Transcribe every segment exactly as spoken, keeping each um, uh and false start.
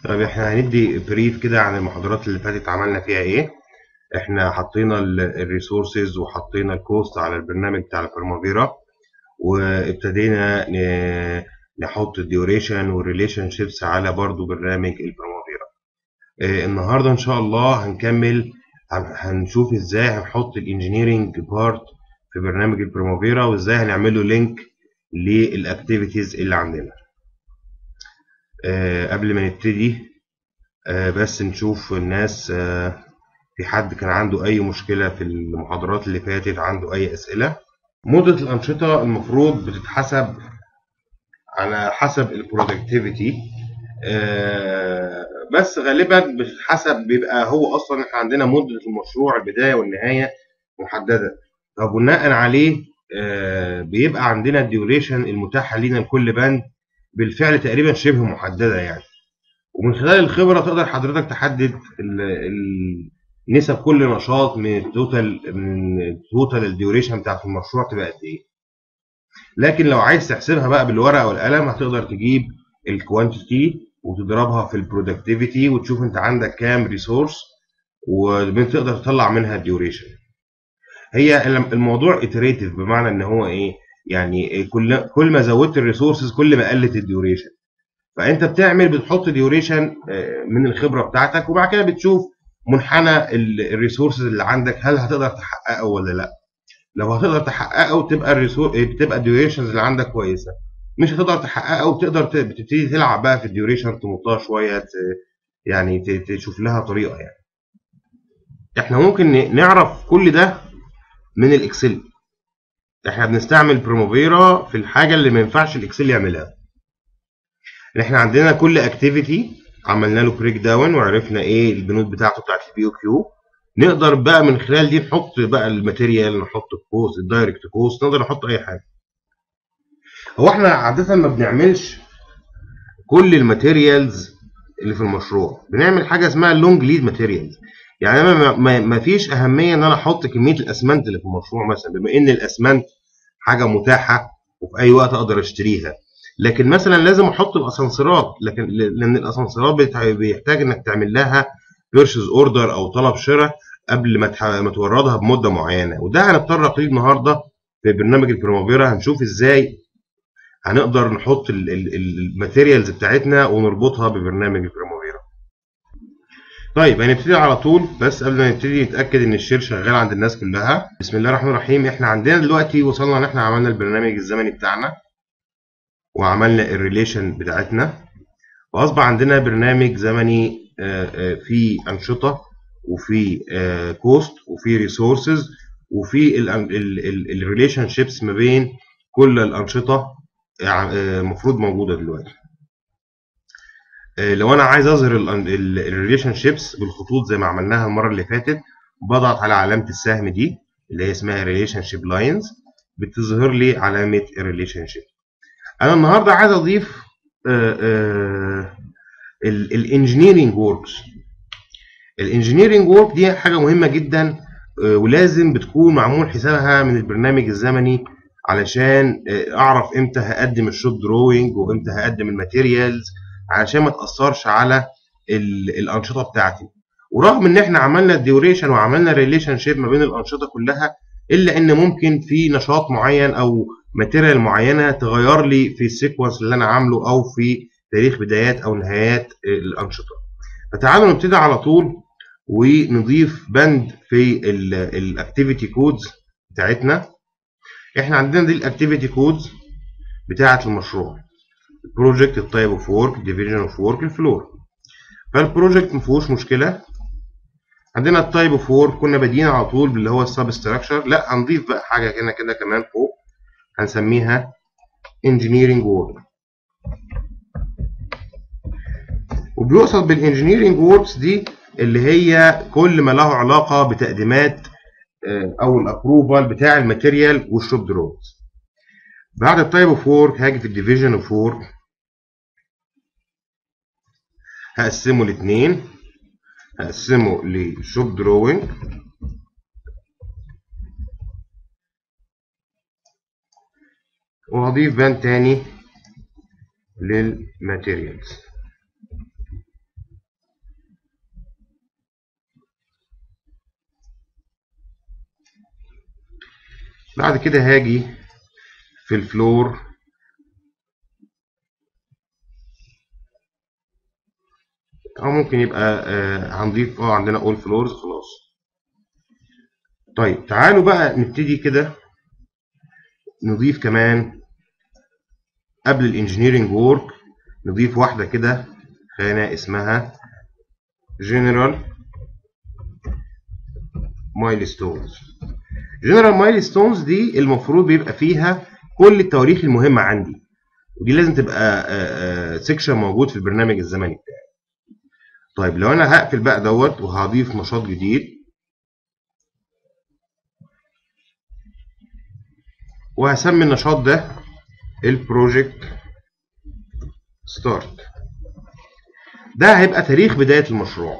طيب احنا هندي بريف كده عن المحاضرات اللي فاتت عملنا فيها ايه. احنا حطينا الريسورسز وحطينا الكوست على البرنامج بتاع البرمافيرا، وابتدينا ن- نحط الديوريشن والريليشن شيبس على برضو برنامج البرمافيرا. اه النهارده ان شاء الله هنكمل، هن- هنشوف ازاي هنحط الانجينيرنج بارت في برنامج البرمافيرا، وازاي هنعمل له لينك للاكتيفيتيز اللي عندنا. اه قبل ما نبتدي آه، بس نشوف الناس، آه، في حد كان عنده أي مشكلة في المحاضرات اللي فاتت، عنده أي أسئلة. مدة الأنشطة المفروض بتتحسب على حسب البرودكتيفيتي، بس غالبا بتتحسب، بيبقى هو أصلا احنا عندنا مدة المشروع البداية والنهاية محددة، فبناء عليه آه، بيبقى عندنا الديوريشن المتاحة لينا لكل بند بالفعل تقريبا شبه محددة يعني. ومن خلال الخبرة تقدر حضرتك تحدد ال- ال- نسب كل نشاط من التوتال من التوتال الديوريشن بتاعت المشروع تبقى قد ايه. لكن لو عايز تحسبها بقى بالورقة والقلم، هتقدر تجيب الكوانتيتي وتضربها في البرودكتيفيتي وتشوف انت عندك كام ريسورس، وتقدر تطلع منها الديوريشن. هي الموضوع اتريتيف، بمعنى ان هو ايه، يعني كل كل ما زودت الريسورسز كل ما قلت الديوريشن. فانت بتعمل بتحط ديوريشن من الخبره بتاعتك، وبعد كده بتشوف منحنى الريسورسز اللي عندك، هل هتقدر تحققه ولا لا. لو هتقدر تحققه تبقى الريسورس بتبقى الديوريشنز اللي عندك كويسه. مش هتقدر تحققه وتقدر ت- بتبتدي تلعب بقى في الديوريشن، تمطها شويه، ت- يعني ت- تشوف لها طريقه يعني. احنا ممكن ن- نعرف كل ده من الاكسل. احنا بنستعمل بروموفيرا في الحاجه اللي ما ينفعش الاكسل يعملها. احنا عندنا كل اكتيفيتي عملنا له بريك داون، وعرفنا ايه البنود بتاعته بتاعت البي او كيو. نقدر بقى من خلال دي نحط بقى الماتيريال، نحط الكوست، الدايركت كوست، نقدر نحط اي حاجه. هو احنا عاده ما بنعملش كل الماتيريالز اللي في المشروع، بنعمل حاجه اسمها اللونج ليد ماتيريالز. يعني انا ما- ما ما فيش اهميه ان انا احط كميه الاسمنت اللي في المشروع مثلا، بما ان الاسمنت حاجه متاحه وفي اي وقت اقدر اشتريها. لكن مثلا لازم احط الاسانسيرات، لكن لان الاسانسيرات بتع- بيحتاج انك تعمل لها بيرشيز اوردر او طلب شراء قبل ما تح- ما توردها بمده معينه، وده هنضطر فيه النهارده في برنامج البريمافيرا. هنشوف ازاي هنقدر نحط الماتيريالز بتاعتنا ونربطها ببرنامج البريمافيرا. طيب هنبتدي على طول، بس قبل ما نبتدي نتاكد ان الشير شغال عند الناس كلها. بسم الله الرحمن الرحيم. احنا عندنا دلوقتي وصلنا ان احنا عملنا البرنامج الزمني بتاعنا، وعملنا الريليشن بتاعتنا، واصبح عندنا برنامج زمني فيه انشطه، وفي كوست، وفي ريسورسز، وفي الريليشن شيبس ما بين كل الانشطه المفروض موجوده دلوقتي. لو انا عايز اظهر الريليشن شيبس بالخطوط زي ما عملناها المره اللي فاتت، بضغط على علامه السهم دي اللي هي اسمها ريليشن شيب لاينز، بتظهر لي علامه الريليشن شيب. انا النهارده عايز اضيف الانجينيرنج وركس. الانجينيرنج ورك دي حاجه مهمه جدا، آه، ولازم بتكون معمول حسابها من البرنامج الزمني، علشان آه، اعرف امتى هقدم الشوب دروينج وامتى هقدم الماتيريالز، علشان ما تاثرش على ال- الانشطه بتاعتي. ورغم ان احنا عملنا الديوريشن وعملنا الريليشن شيب ما بين الانشطه كلها، الا ان ممكن في نشاط معين او ماتيريال معينه تغير لي في السيكونس اللي انا عامله، او في تاريخ بدايات او نهايات الانشطه. فتعالوا نبتدي على طول ونضيف بند في الاكتيفيتي كودز بتاعتنا. احنا عندنا دي الاكتيفيتي كودز بتاعه المشروع: البروجكت، التايب اوف ورك، ديفيجن اوف ورك، الفلور. فالبروجكت ما فيهوش مشكله. عندنا التايب اوف ورك كنا بادئين على طول باللي هو السب ستراكشر، لا هنضيف بقى حاجه هنا كده كمان فوق، هنسميها انجينيرنج ورك. وبيقصد بالانجينيرنج وركس دي اللي هي كل ما له علاقه بتقديمات او الابروفال بتاع الماتيريال والشوب دروز. بعد التايب اوف وورك هاجي في الديفيجن اوف وورك، هقسمه لاثنين، هقسمه لشوب دروينج وهضيف بان تاني للماتيريالز. بعد كده هاجي في الفلور او ممكن يبقى آه هنضيف اه عندنا اول فلورز خلاص. طيب تعالوا بقى نبتدي كده نضيف كمان قبل الانجينيرنج وورك، نضيف واحده كده خانه اسمها جنرال مايلستونز. جنرال مايلستونز دي المفروض بيبقى فيها كل التواريخ المهمه عندي، ودي لازم تبقى سيكشن موجود في البرنامج الزمني بتاعي. طيب لو انا هقفل بقى دوت وهضيف نشاط جديد وهسمي النشاط ده البروجكت ستارت، ده هيبقى تاريخ بدايه المشروع.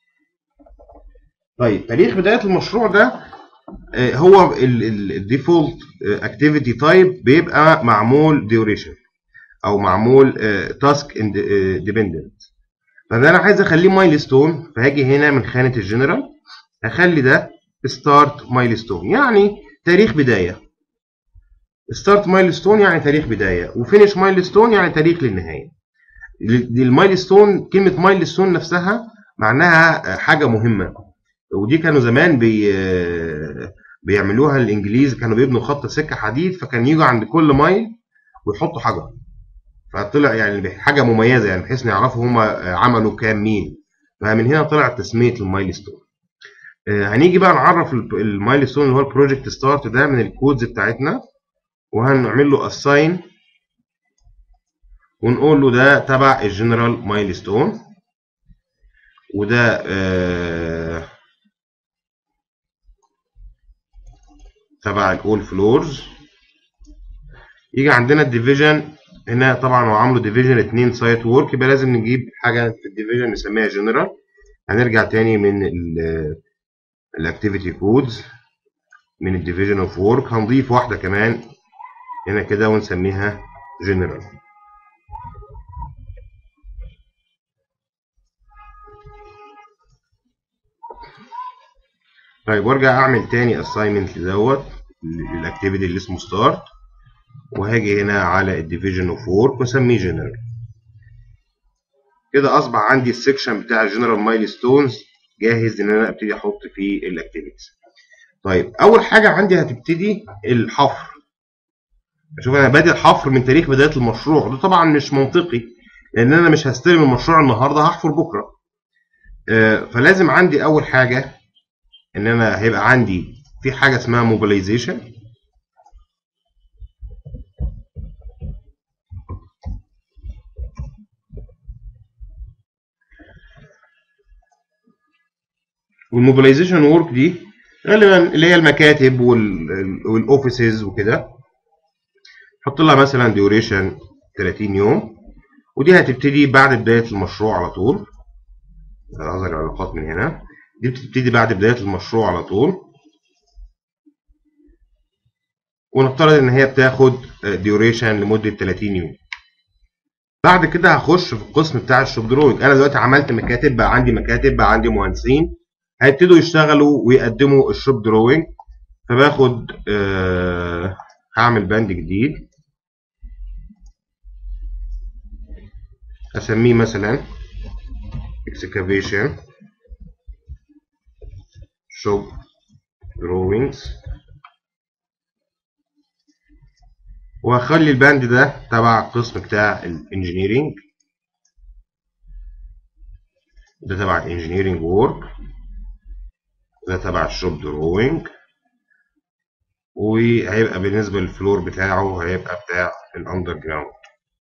طيب تاريخ بدايه المشروع ده هو الديفولت اكتيفيتي تايب بيبقى معمول ديوريشن او معمول تاسك ديبندنت. فده انا عايز اخليه مايلستون، فهاجي هنا من خانه الجنرال هخلي ده ستارت مايلستون يعني تاريخ بدايه. ستارت مايلستون يعني تاريخ بدايه، وفينيش مايلستون يعني تاريخ للنهايه. دي المايلستون، كلمه مايلستون نفسها معناها حاجه مهمه، ودي كانوا زمان بي بيعملوها الانجليز، كانوا بيبنوا خط سكه حديد فكان يجوا عند كل مايل ويحطوا حجر، فطلع يعني حاجه مميزه يعني بحيث يعرفوا هم عملوا كام ميل، فمن هنا طلعت تسميه المايلستون. هنيجي بقى نعرف المايلستون اللي هو البروجكت ستارت ده من الكودز بتاعتنا، وهنعمل له اساين ونقول له ده تبع الجنرال مايلستون، وده آه تبع الاول فلورز. يجي عندنا الديفيجن هنا، طبعا هو عامله ديفيجن اتنين سايت وورك، يبقى لازم نجيب حاجه في الديفيجن نسميها جنرال. هنرجع تاني من الاكتيفيتي كودز من الديفيجن اوف وورك، هنضيف واحده كمان هنا كده ونسميها جنرال. طيب وارجع اعمل تاني اساينمنت دوت للاكتيفيتي اللي اسمه ستارت، وهاجي هنا على الديفيجن اوف وورك واسميه جنرال. كده اصبح عندي السكشن بتاع الجنرال مايلستونز جاهز ان انا ابتدي احط فيه الاكتيفيتيز. طيب اول حاجه عندي هتبتدي الحفر. شوف انا بادئ الحفر من تاريخ بدايه المشروع، ده طبعا مش منطقي لان انا مش هستلم المشروع النهارده، هحفر بكره. آه فلازم عندي اول حاجه ان انا هيبقى عندي في حاجه اسمها موبيلايزيشن. والموبيلايزيشن وورك دي غالبا اللي هي المكاتب والاوفيسز وكده، حط لها مثلا ديوريشن تلاتين يوم، ودي هتبتدي بعد بدايه المشروع على طول. هظهر العلاقات من هنا، دي بتبتدي بعد بدايه المشروع على طول، ونفترض ان هي بتاخد ديوريشن لمده تلاتين يوم. بعد كده هخش في القسم بتاع الشوب دروينج. انا دلوقتي عملت مكاتب، بقى عندي مكاتب، بقى عندي مهندسين هيبتدوا يشتغلوا ويقدموا الشوب دروينج. فباخد آه هعمل بند جديد اسميه مثلا excavation shop drawings، وهخلي البند ده تبع القسم بتاع الانجينيرينج، ده تبع الانجينيرينج وورك، ده تبع الشوب دروينج، وهيبقى بالنسبه للفلور بتاعه هيبقى بتاع الاندر جراوند.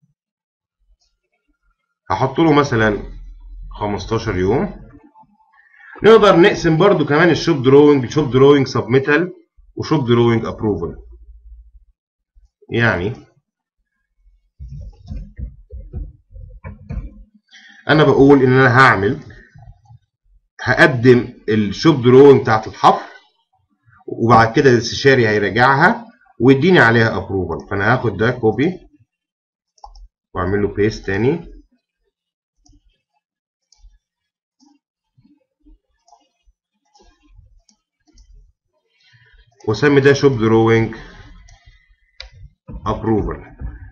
هحط له مثلا خمستاشر يوم. نقدر نقسم برضو كمان الشوب دروينج شوب دروينج سبميتال وشوب دروينج ابروفل. يعني انا بقول ان انا هعمل هقدم الشوب دروينج بتاعت الحفر، وبعد كده الاستشاري هيراجعها ويديني عليها ابروفل. فانا هاخد ده كوبي واعمل له بيست تاني، واسمي ده شوب دروينج ابروفل.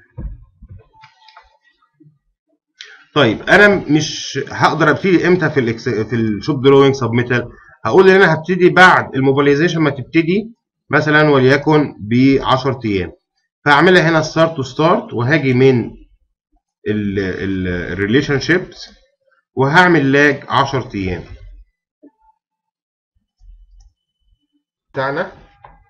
طيب انا مش هقدر ابتدي امتى في الاكس في الشوب دروينج سبميتال؟ هقول ان انا هبتدي بعد الموبيلايزيشن ما تبتدي، مثلا وليكن ب عشرة ايام. فهعملها هنا ستارت تو ستارت، وهاجي من الريليشن شيبس وهعمل لاج عشرة ايام بتاعنا.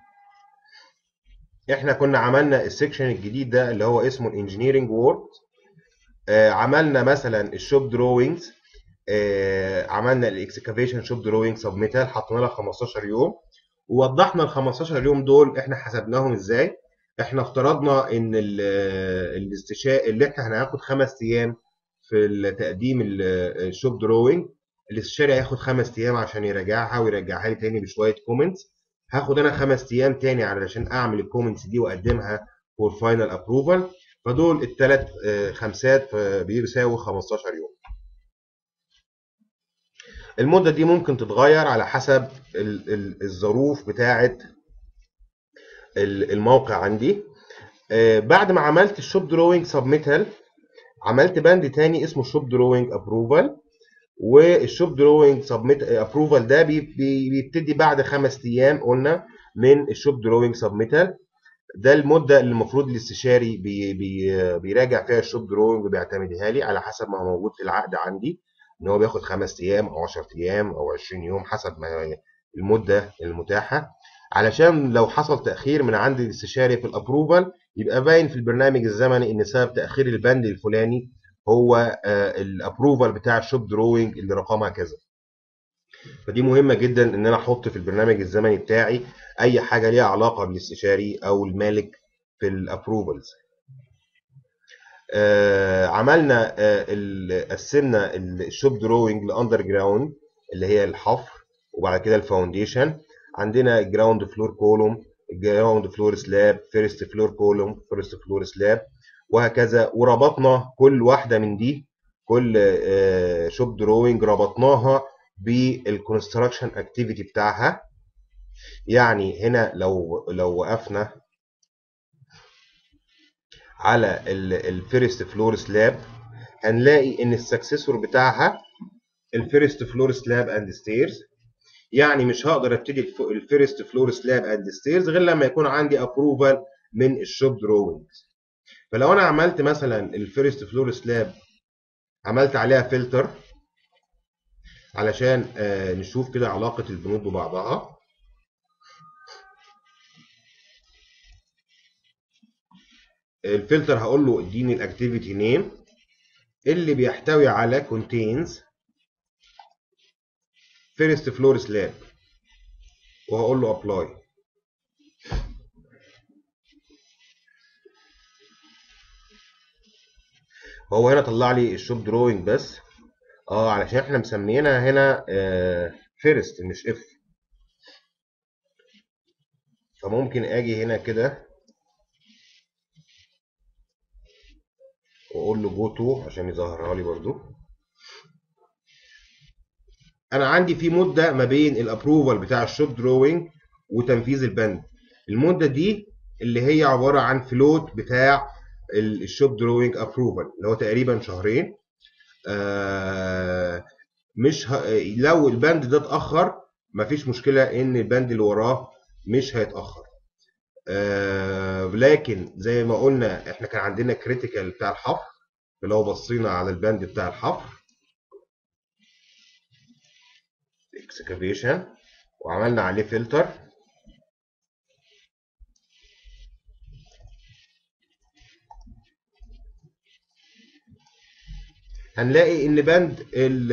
احنا كنا عملنا السكشن الجديد ده اللي هو اسمه الانجينيرنج وورد. آه عملنا مثلا الشوب دروينجز، آه عملنا الاكسكافيشن شوب دروينج سبميتال، حطينا لها خمستاشر يوم، ووضحنا ال خمستاشر يوم دول احنا حسبناهم ازاي. احنا افترضنا ان الاستشاء اللي احنا هناخد خمس ايام في تقديم الشوب دروينج، الاستشاري هياخد خمس ايام عشان يراجعها ويرجعها لي تاني بشويه كومنتس. هاخد انا خمس ايام تاني علشان اعمل الكومنتس دي واقدمها فور فاينل ابروفال. فدول الثلاث خمسات بيساوي خمستاشر يوم. المده دي ممكن تتغير على حسب الظروف بتاعه الموقع عندي. بعد ما عملت الشوب دروينج سبميتال، عملت باند تاني اسمه شوب دروينج ابروفال. والشوب دروينج سبميت ابروفال ده بيبتدي بعد خمس ايام قلنا من الشوب دروينج سبميتال. ده المده اللي المفروض الاستشاري بي بي بيراجع فيها الشوب دروينج وبيعتمدها لي على حسب ما هو موجود في العقد عندي، ان هو بياخد خمس ايام او عشرة ايام او عشرين يوم حسب ما المده المتاحه. علشان لو حصل تاخير من عند الاستشاري في الابروفال يبقى باين في البرنامج الزمني ان سبب تاخير البند الفلاني هو الابروفال بتاع الشوب دروينج اللي رقمها كذا. فدي مهمه جدا ان انا احط في البرنامج الزمني بتاعي اي حاجه ليها علاقه بالاستشاري او المالك في الابروفلز. آه عملنا آه قسمنا الشوب دروينج لاندر جراوند اللي هي الحفر، وبعد كده الفاونديشن. عندنا الجراوند فلور كولوم، الجراوند فلور سلاب، فيرست فلور كولوم، فيرست فلور سلاب، وهكذا. وربطنا كل واحده من دي، كل آه شوب دروينج ربطناها بالكونستراكشن اكتيفيتي بتاعها. يعني هنا لو لو وقفنا على الفيرست فلور سلاب هنلاقي ان السكسسور بتاعها الفيرست فلور سلاب اند ستيرز. يعني مش هقدر ابتدي الفيرست فلور سلاب اند ستيرز غير لما يكون عندي ابروفال من الشوب دروينج. فلو انا عملت مثلا الفيرست فلور سلاب عملت عليها فلتر علشان آه نشوف كده علاقه البنود ببعضها. الفلتر هقول له اديني الاكتيفيتي نيم اللي بيحتوي على contains first floor slab، وهقول له apply. هو هنا طلع لي الشوب دروينج بس، اه علشان احنا مسميينها هنا فيرست مش اف. فممكن اجي هنا كده واقول له جو تو عشان يظهرها لي برضو. انا عندي في مده ما بين الابروفال بتاع الشوب دروينج وتنفيذ البند. المده دي اللي هي عباره عن فلوت بتاع الشوب دروينج ابروفال اللي هو تقريبا شهرين. آه مش ه... لو البند ده اتاخر مفيش مشكله ان البند اللي وراه مش هيتاخر. آه لكن زي ما قلنا احنا كان عندنا كريتيكال بتاع الحفر. فلو بصينا على البند بتاع الحفر اكسكافيشن وعملنا عليه فلتر، هنلاقي ان بند ال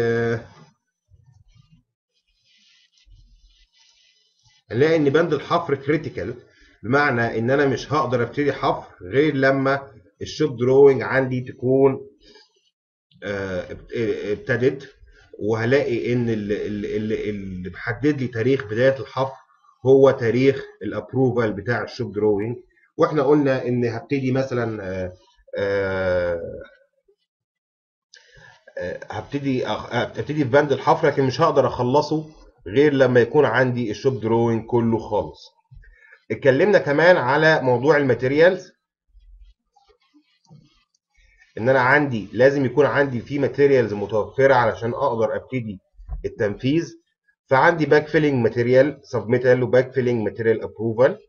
هنلاقي ان بند الحفر كريتيكال، بمعنى ان انا مش هقدر ابتدي حفر غير لما الشوب دروينج عندي تكون ابتدت. وهلاقي ان اللي محدد لي تاريخ بدايه الحفر هو تاريخ الابروفال بتاع الشوب دروينج. واحنا قلنا ان هبتدي مثلا آآ آآ هبتدي ابتدي في بند الحفر، لكن مش هقدر اخلصه غير لما يكون عندي الشوب دروينج كله خالص. اتكلمنا كمان على موضوع الماتيريالز، ان انا عندي لازم يكون عندي في ماتيريالز متوفره علشان اقدر ابتدي التنفيذ. فعندي باك فيلنج ماتيريال سبميتال وباك فيلنج ماتيريال ابروفال.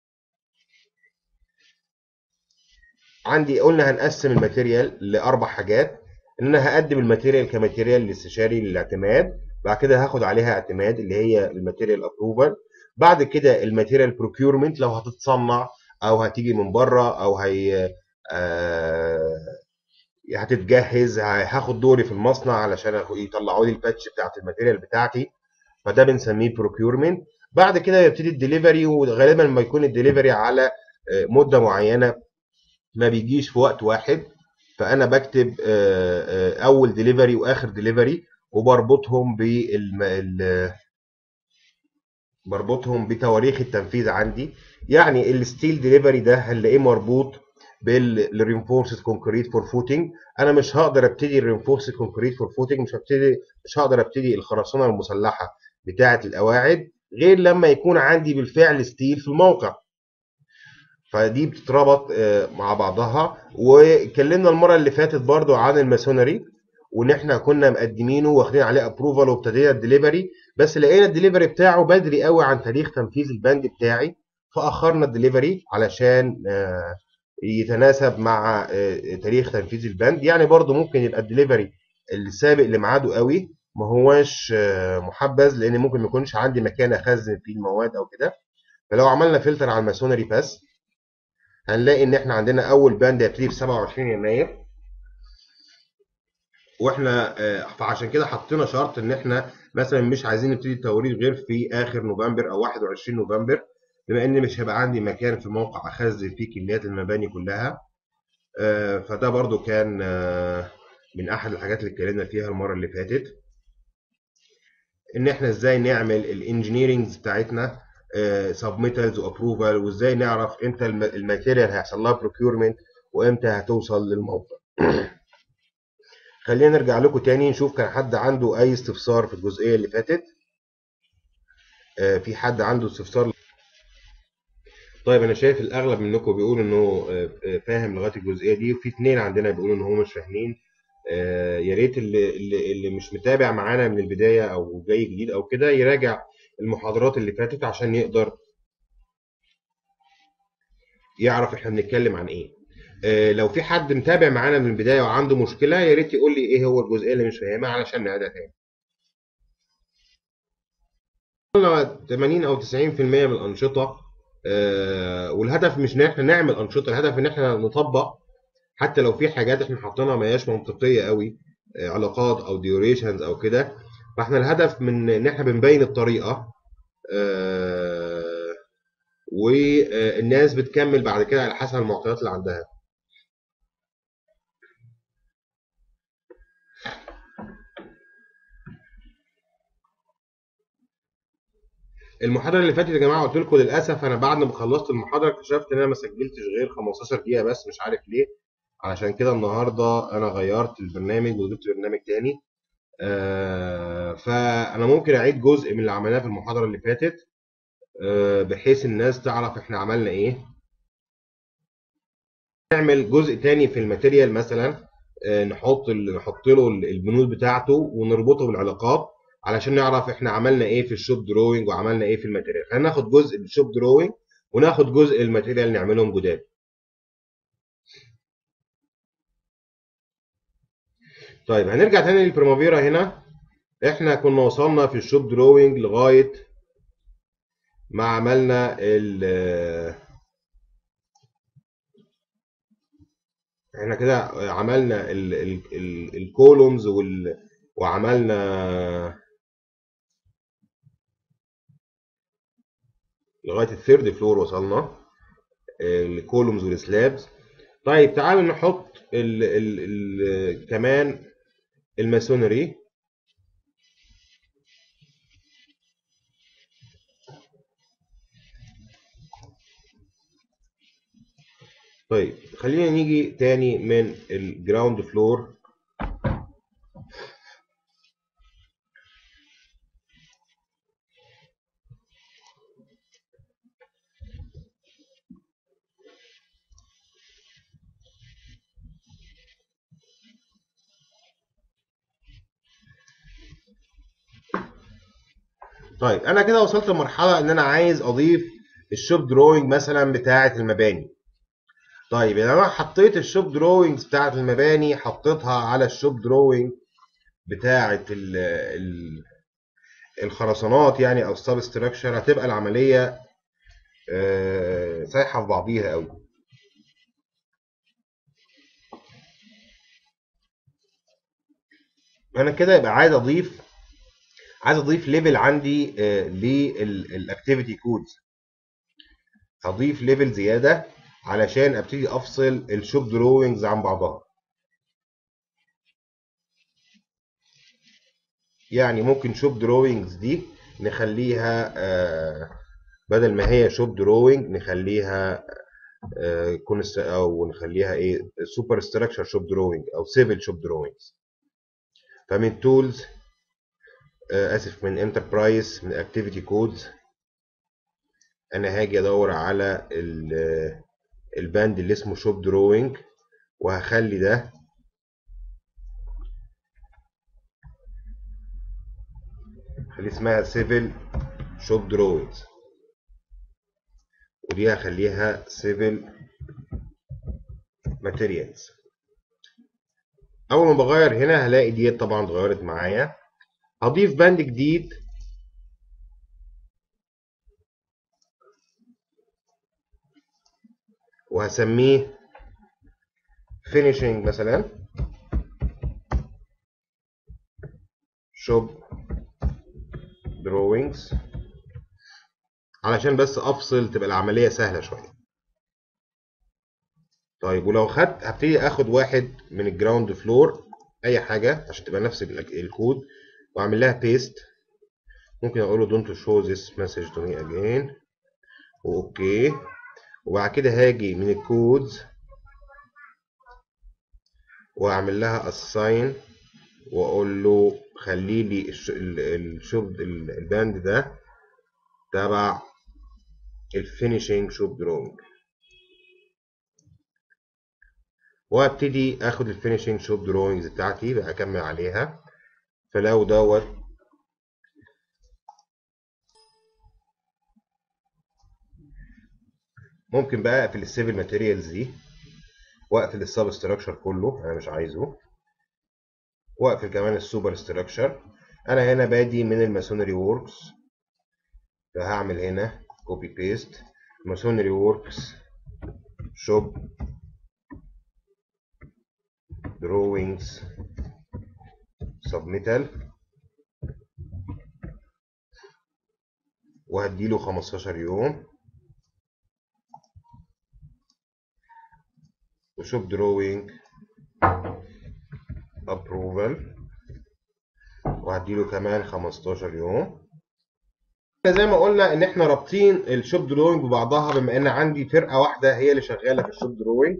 عندي قلنا هنقسم الماتيريال لاربع حاجات، ان انا هقدم الماتيريال كماتيريال للاستشاري للاعتماد، بعد كده هاخد عليها اعتماد اللي هي الماتيريال ابروفال، بعد كده الماتيريال بروكيورمنت لو هتتصنع او هتيجي من بره او هي آه هتتجهز، هاخد دوري في المصنع علشان يطلعوا لي الباتش بتاعت الماتيريال بتاعتي، فده بنسميه بروكيورمنت. بعد كده يبتدي الدليفري، وغالبا لما يكون الدليفري على مده معينه ما بيجيش في وقت واحد، فانا بكتب اول دليفري واخر دليفري وبربطهم بال بربطهم بتواريخ التنفيذ عندي. يعني الستيل ديليفري ده هنلاقيه مربوط بالرينفورسد كونكريت فور فوتنج. انا مش هقدر ابتدي الرينفورسد كونكريت فور فوتنج، مش هبتدي مش هقدر ابتدي الخرسانه المسلحه بتاعه القواعد غير لما يكون عندي بالفعل ستيل في الموقع. فدي بتتربط مع بعضها. واتكلمنا المره اللي فاتت برضو عن الماسونري، وان احنا كنا مقدمينه واخدين عليه ابروفال وابتدينا الدليفري، بس لقينا الدليفري بتاعه بدري قوي عن تاريخ تنفيذ البند بتاعي، فاخرنا الدليفري علشان يتناسب مع تاريخ تنفيذ البند. يعني برضو ممكن يبقى الدليفري السابق لميعاده قوي ما هواش محبذ، لان ممكن ما يكونش عندي مكان اخزن فيه المواد او كده. فلو عملنا فلتر على الماسونري بس هنلاقي ان احنا عندنا اول باند هيبتدي في سبعة وعشرين يناير، واحنا فعشان كده حطينا شرط ان احنا مثلا مش عايزين نبتدي التوريد غير في اخر نوفمبر او واحد وعشرين نوفمبر، بما ان مش هيبقى عندي مكان في الموقع اخزن فيه كميات المباني كلها. فده برضو كان من احد الحاجات اللي اتكلمنا فيها المره اللي فاتت، ان احنا ازاي نعمل الانجينيرنجز بتاعتنا سبميتالز وابروفال، وازاي نعرف امتى الماتيريال هيحصل لها بروكيورمنت وامتى هتوصل للموقع. خلينا نرجع لكم تاني نشوف كان حد عنده اي استفسار في الجزئيه اللي فاتت. آه في حد عنده استفسار؟ طيب انا شايف الاغلب منكم بيقول انه آه فاهم لغايه الجزئيه دي، وفي اثنين عندنا بيقولوا ان هم مش فاهمين. آه يا ريت اللي, اللي اللي مش متابع معانا من البدايه او جاي جديد او كده يراجع المحاضرات اللي فاتت عشان يقدر يعرف احنا بنتكلم عن ايه. آه لو في حد متابع معانا من البدايه وعنده مشكله يا ريت يقول لي ايه هو الجزئيه اللي مش فاهمها علشان نعيدها تاني. ثمانين او تسعين في المية من الانشطه، آه والهدف مش ان احنا نعمل انشطه، الهدف ان احنا نطبق. حتى لو في حاجات احنا حاطينها ما هياش منطقيه قوي، آه علاقات او ديوريشنز او كده، فاحنا الهدف من ان احنا بنبين الطريقه، آه والناس بتكمل بعد كده على حسب المعطيات اللي عندها. المحاضره اللي فاتت يا جماعه قلت لكم للاسف انا بعد ما خلصت المحاضره اكتشفت ان انا ما سجلتش غير خمستاشر دقيقه بس، مش عارف ليه. علشان كده النهارده انا غيرت البرنامج وجبت برنامج تاني. آه فانا ممكن اعيد جزء من اللي عملناه في المحاضره اللي فاتت، آه بحيث الناس تعرف احنا عملنا ايه. نعمل جزء تاني في الماتيريال مثلا، آه نحط نحط له البنود بتاعته ونربطه بالعلاقات علشان نعرف احنا عملنا ايه في الشوب دروينج وعملنا ايه في الماتيريال. خلينا ناخد جزء الشوب دروينج وناخد جزء الماتيريال نعملهم جداد. طيب هنرجع تاني للبريمافيرا. هنا احنا كنا وصلنا في الشوب دروينج لغايه ما عملنا ال احنا كده عملنا الكولومز وال وعملنا لغايه الثيرد فلور وصلنا الكولومز والسلابز. طيب تعالوا نحط ال ال ال كمان الماسونري. طيب خلينا نيجي تاني من الجراوند فلور. طيب انا كده وصلت لمرحله ان انا عايز اضيف الشوب دروينج مثلا بتاعه المباني. طيب يعني انا حطيت الشوب دروينجز بتاعه المباني، حطيتها على الشوب دروينج بتاعه ال ال الخرسانات يعني او السب ستراكشر، هتبقى العمليه آه، سايحه في بعضيها قوي. انا كده يبقى عايز اضيف عايز اضيف ليفل عندي للاكتيفيتي كودز. هضيف ليفل زياده علشان ابتدي افصل الشوب دروينجز عن بعضها. يعني ممكن شوب دروينجز دي نخليها آه، بدل ما هي شوب دروينج نخليها آه، او نخليها ايه سوبر ستراكشر شوب دروينج او سيفل شوب دروينجز. فمن تولز اسف من انتربرايز من اكتيفيتي كودز انا هاجي ادور على الباند اللي اسمه شوب دروينج، وهخلي ده خلي اسمها سيفل شوب دروينجز، ودي هخليها سيفل ماتيريالز. اول ما بغير هنا هلاقي دي طبعا اتغيرت معايا. هضيف باند جديد وهسميه finishing مثلا شوب drawings، علشان بس افصل تبقى العمليه سهله شويه. طيب ولو خدت هبتدي اخد واحد من الجراوند فلور اي حاجه عشان تبقى نفس الكود واعمل لها بيست. ممكن اقول له don't show this message to me again واوكي. وبعد كده هاجي من الكودز واعمل لها assign واقول له خلي لي الشوب الباند ده تبع الفينيشنج شوب دروينج، وابتدي اخد الفينيشنج شوب دروينجز بتاعتي بقى اكمل عليها. فلو دوت ممكن بقى اقفل السيفل ماتيريالز دي واقفل السب ستراكشر كله انا مش عايزه، واقفل كمان السوبر ستراكشر. انا هنا بادي من الماسونري ووركس، فهعمل هنا كوبي بيست ماسونري ووركس شوب دروينجز سبميتال، وهديله خمستاشر يوم، وشوب دروينج ابروفال وهديله كمان خمستاشر يوم. زي ما قلنا ان احنا رابطين الشوب دروينج ببعضها، بما ان عندي فرقه واحده هي اللي شغاله في الشوب دروينج.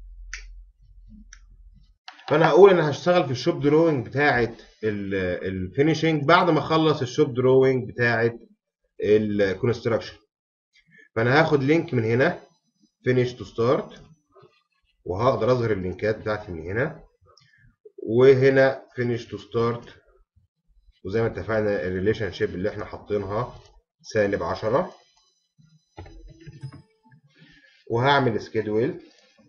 فانا هقول انا هشتغل في الشوب دروينج بتاعه الفينيشنج بعد ما اخلص الشوب دروينج بتاعه الكونستراكشن. فانا هاخد لينك من هنا فينيش تو ستارت، وهقدر اظهر اللينكات بتاعتي من هنا، وهنا فينيش تو ستارت، وزي ما اتفقنا الريليشن شيب اللي احنا حاطينها سالب عشرة. وهعمل سكيدول،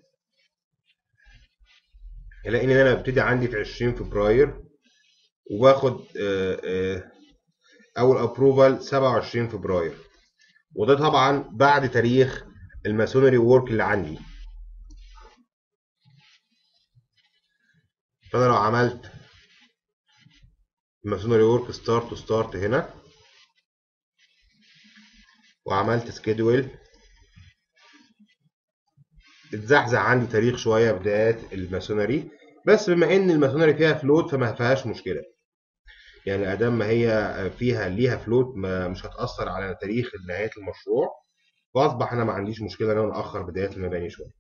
الاقي ان انا ببتدي عندي في عشرين فبراير وباخد اول ابروفال سبعة وعشرين فبراير، وده طبعا بعد تاريخ الماسونري وورك اللي عندي. فانا لو عملت الماسونري وورك ستارت تو ستارت هنا وعملت سكيدول، اتزحزح عندي تاريخ شويه بدايه الماسونري، بس بما ان الماسونري فيها فلوت فما فيهاش مشكله. يعني ادام ما هي فيها ليها فلوت ما مش هتاثر على تاريخ نهايه المشروع، فاصبح انا ما عنديش مشكله ان انا اخر بدايه المباني شويه.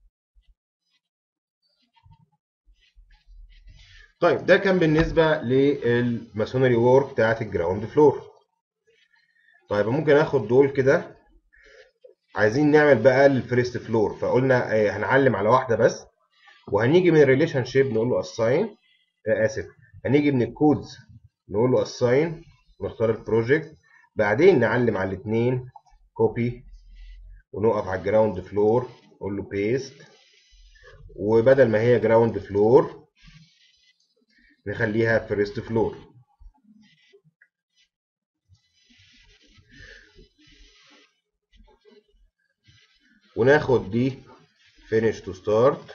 طيب ده كان بالنسبه للماسونري وورك بتاعت الجراوند فلور. طيب ممكن اخد دول كده، عايزين نعمل بقى الفيرست فلور. فقلنا آه، هنعلم على واحده بس، وهنيجي من الريليشن شيب نقول له اساين آه اسف هنيجي من الكودز نقول له اساين ونختار البروجكت. بعدين نعلم على الاثنين كوبي ونقف على الجراوند فلور نقول له بيست، وبدل ما هي جراوند فلور نخليها فيرست فلور. وناخد دي فينيش تو ستارت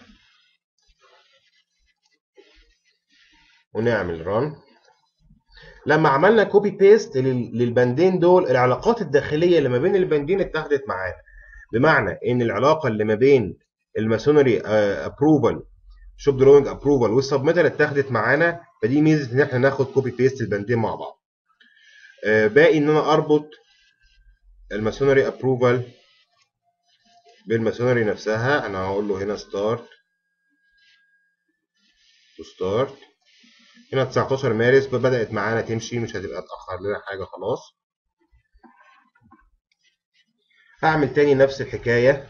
ونعمل ران. لما عملنا كوبي بيست للبندين دول، العلاقات الداخليه اللي ما بين البندين اتاخدت معانا، بمعنى ان العلاقه اللي ما بين الماسونري ابروفال شوب دروينج ابروفال والسبميتال اتاخدت معانا، فدي ميزه ان احنا ناخد كوبي بيست البندين مع بعض. باقي ان انا اربط الماسونري ابروفال بالماسونري نفسها. انا هقول له هنا ستارت تو ستارت، هنا تسعتاشر مارس بدأت معانا تمشي، مش هتبقى اتأخر لنا حاجة خلاص. هعمل تاني نفس الحكاية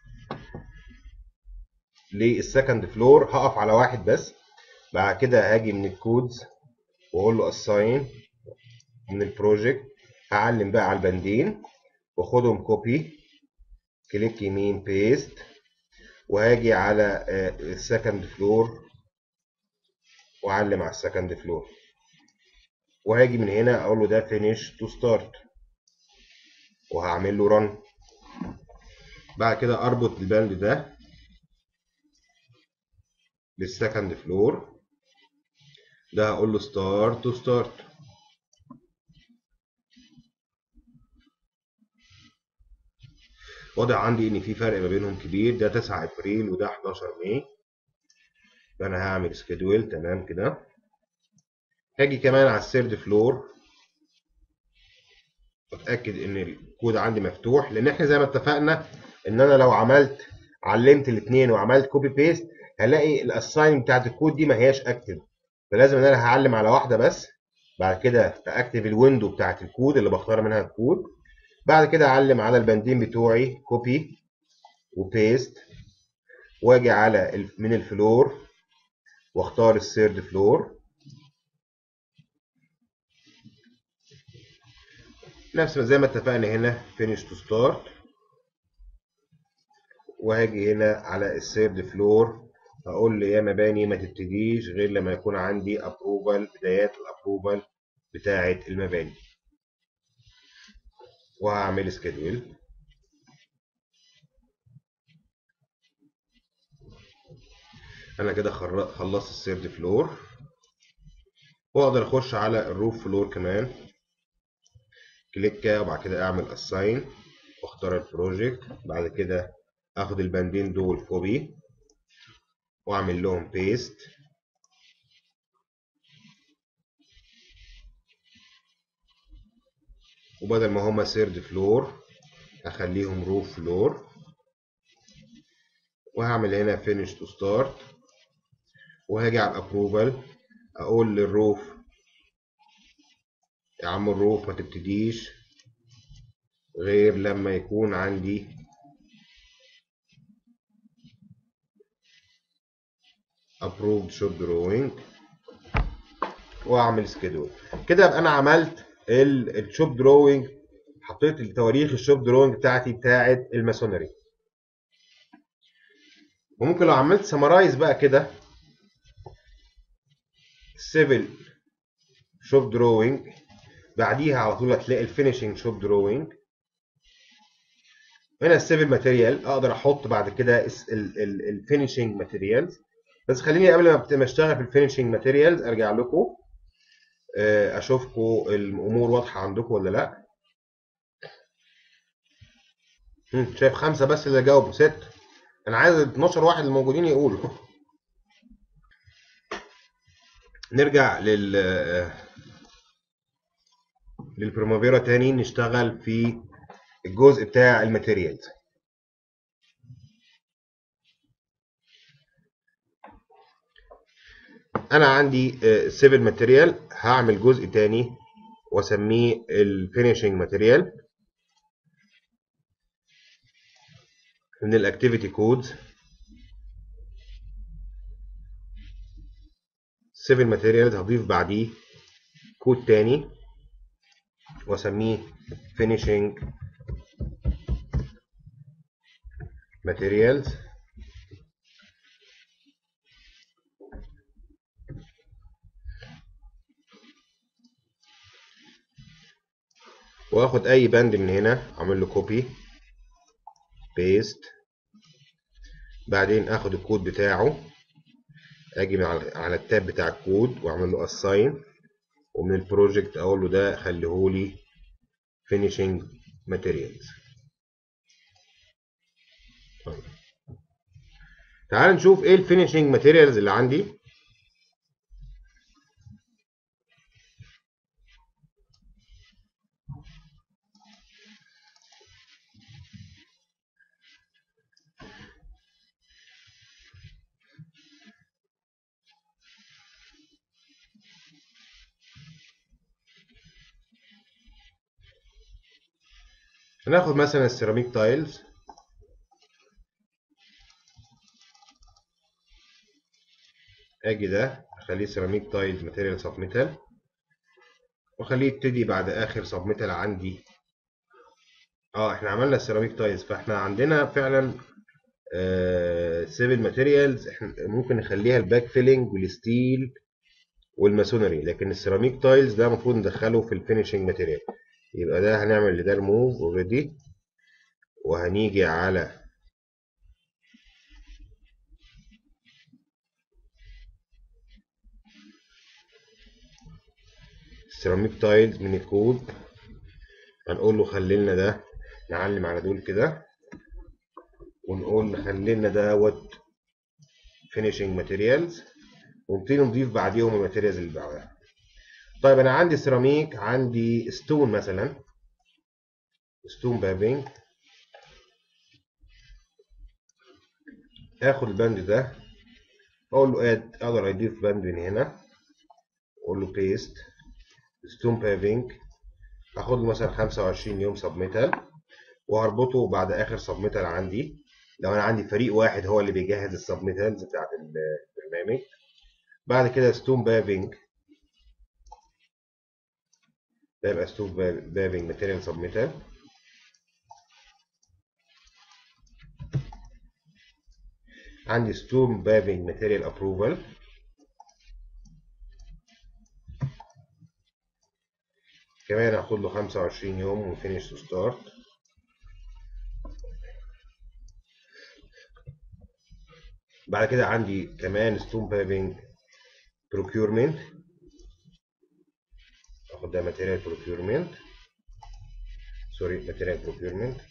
للسكند فلور، هقف على واحد بس. بعد كده هاجي من الكودز واقول له assign من البروجكت، هعلم بقى على البندين واخدهم كوبي، كليك يمين بيست، وهاجي على السكند فلور واعلم على السكند فلور، وهاجي من هنا اقول له ده فينيش تو ستارت وهعمل له رن. بعد كده اربط البند ده للسكند فلور، ده هقول له ستارت تو ستارت. واضح عندي ان في فرق ما بينهم كبير، ده تسعة ابريل وده حداشر ماي. فانا هعمل سكيدول تمام كده. هاجي كمان على الثيرد فلور اتاكد ان الكود عندي مفتوح، لان احنا زي ما اتفقنا ان انا لو عملت علمت الاثنين وعملت كوبي بيست هلاقي الاساين بتاعت الكود دي ما هياش اكتف، فلازم ان انا هعلم على واحده بس. بعد كده باكتف الويندو بتاعت الكود اللي بختار منها الكود. بعد كده اعلم على البندين بتوعي كوبي وبيست، واجي على من الفلور واختار الثيرد فلور نفس ما زي ما اتفقنا هنا فينيش تو ستارت، وهاجي هنا على الثيرد فلور هقول لي يا مباني ما تبتديش غير لما يكون عندي ابروفال، بدايات الابروفال بتاعه المباني، وهعمل سكيدول. انا كده خلصت الثيرد فلور، واقدر اخش على الروف فلور كمان، كليكه وبعد كده اعمل اساين واختار البروجكت. بعد كده اخد البندين دول كوبي واعمل لهم بيست، وبدل ما هما ثيرد فلور اخليهم روف فلور، وهعمل هنا فينيش تو ستارت، وهاجي على الابروفال اقول للروف يا عم الروف ما تبتديش غير لما يكون عندي approved shop drawing، واعمل سكيدول. كده ابقى انا عملت الشوب دروينج، حطيت التواريخ الشوب دروينج بتاعتي بتاعت الماسونري. وممكن لو عملت سمرايز بقى كده السيفل شوب دروينج، بعديها على طول هتلاقي الفينيشنج شوب دروينج. هنا السيفل ماتيريال اقدر احط بعد كده الفينيشنج ماتيريالز، بس خليني قبل ما اشتغل في الفينيشنج ماتيريالز ارجع لكم اشوفكم الامور واضحه عندكم ولا لا. شايف خمسه بس اللي جاوبوا، ست. انا عايز اتناشر واحد الموجودين يقولوا. نرجع لل للبريمافيرا تاني، نشتغل في الجزء بتاع الماتيريالز. انا عندي سيفل ماتيريال، هعمل جزء تاني واسميه الفينيشنج ماتيريال من الاكتيفيتي كودز. سيفل ماتيريالز هضيف بعديه كود تاني واسميه finishing materials. واخد اي بند من هنا اعمل له كوبي بيست، بعدين اخد الكود بتاعه، اجي من على التاب بتاع الكود واعمل له assign، ومن البروجكت اقول له ده خليهولي finishing materials. طيب تعال نشوف ايه الفينيشنج ماتيريالز اللي عندي. هناخد مثلا السيراميك تايلز، اجي ده اخليه سيراميك تايلز ماتيريال سب ميتال، واخليه يبتدي بعد اخر سب ميتال عندي. اه احنا عملنا السيراميك تايلز، فاحنا عندنا فعلا سيفل ماتيريالز احنا ممكن نخليها الباك فيلنج والستيل والماسونري، لكن السيراميك تايلز ده المفروض ندخله في الفينيشنج ماتيريال. يبقى ده هنعمل لده ريموف اوريدي، وهنيجي على السيراميك تايلز من الكود، هنقول له خلي لنا ده، نعلم على دول كده ونقول خلي لنا دوت فينيشنج ماتيريالز، ونبتدي نضيف بعديهم الماتيريالز اللي بعدها. طيب انا عندي سيراميك، عندي ستون مثلا، ستون بابينج، اخد البند ده اقول له اد، اقدر اضيف بند من هنا اقول له بيست ستون بابينج، هاخد له مثلا خمسة وعشرين يوم سبميتال، وهربطه بعد اخر سبميتال عندي لو انا عندي فريق واحد هو اللي بيجهز السبميتالز بتاعت البرنامج. بعد كده ستون بابينج، ده يبقى ستون بابينج ماتيريال سبميتال. عندي ستون بابينج ماتيريال ابروفال، كمان هاخد له خمسة وعشرين يوم وفينيش تو ستارت. بعد كده عندي كمان ستون بابينج بروكيورمنت، اخد ده ماتيريال بروكيورمنت، سوري ماتيريال بروكيورمنت.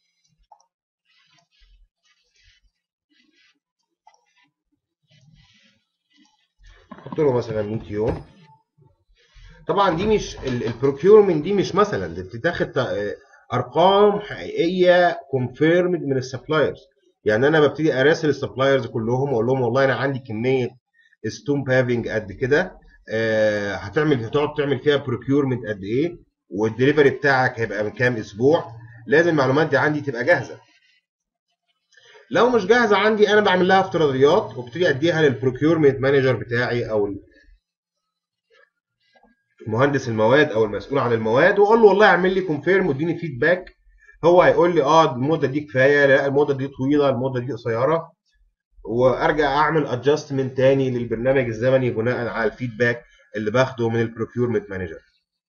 احط له مثلا مية يوم. طبعا دي مش البروكيورمنت، دي مش مثلا، دي بتتاخد ارقام حقيقيه كونفيرمد من السبلايرز. يعني انا ببتدي اراسل السبلايرز كلهم واقول لهم والله انا عندي كميه ستون بافنج قد كده، آه هتعمل هتقعد تعمل فيها بروكيورمنت قد ايه، والدليفري بتاعك هيبقى من كام اسبوع. لازم المعلومات دي عندي تبقى جاهزه. لو مش جاهزه عندي انا بعمل لها افتراضيات وابتدي اديها للبروكيورمنت مانجر بتاعي او مهندس المواد او المسؤول عن المواد، واقول له والله اعمل لي كونفيرم واديني فيدباك. هو هيقول لي اه المده دي كفايه، لا المده دي طويله، المده دي قصيره، وارجع اعمل ادجستمنت تاني للبرنامج الزمني بناء على الفيدباك اللي باخده من البروكيورمنت مانجر.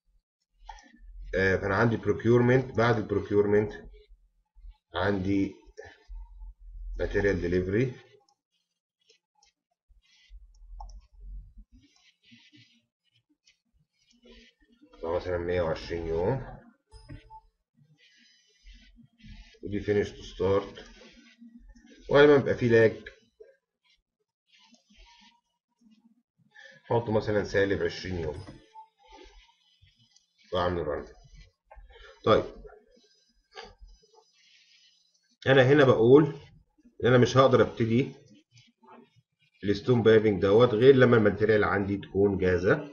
آه فانا عندي بروكيورمنت، بعد البروكيورمنت عندي ماتيريال ديليفري، مثلا مية وعشرين يوم، ودي فينيش تو ستارت، ولما بيبقى فيه لاج احط مثلا سالب عشرين يوم واعمل رن. طيب انا هنا بقول ان انا مش هقدر ابتدي الستون بابنج دوت غير لما الماتيريال عندي تكون جاهزه.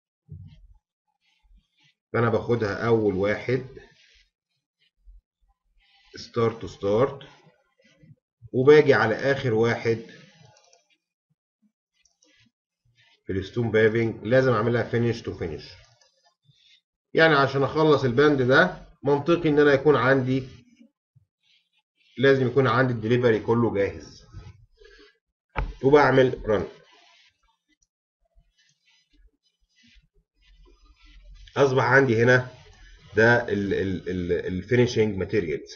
فانا باخدها اول واحد ستارت تو ستارت، وباجي على اخر واحد في الستون بابنج لازم اعملها فينيش تو فينيش. يعني عشان اخلص البند ده منطقي ان انا يكون عندي، لازم يكون عندي الدليفري كله جاهز، وبعمل رن. اصبح عندي هنا ده الفينيشنج ماتيريالز.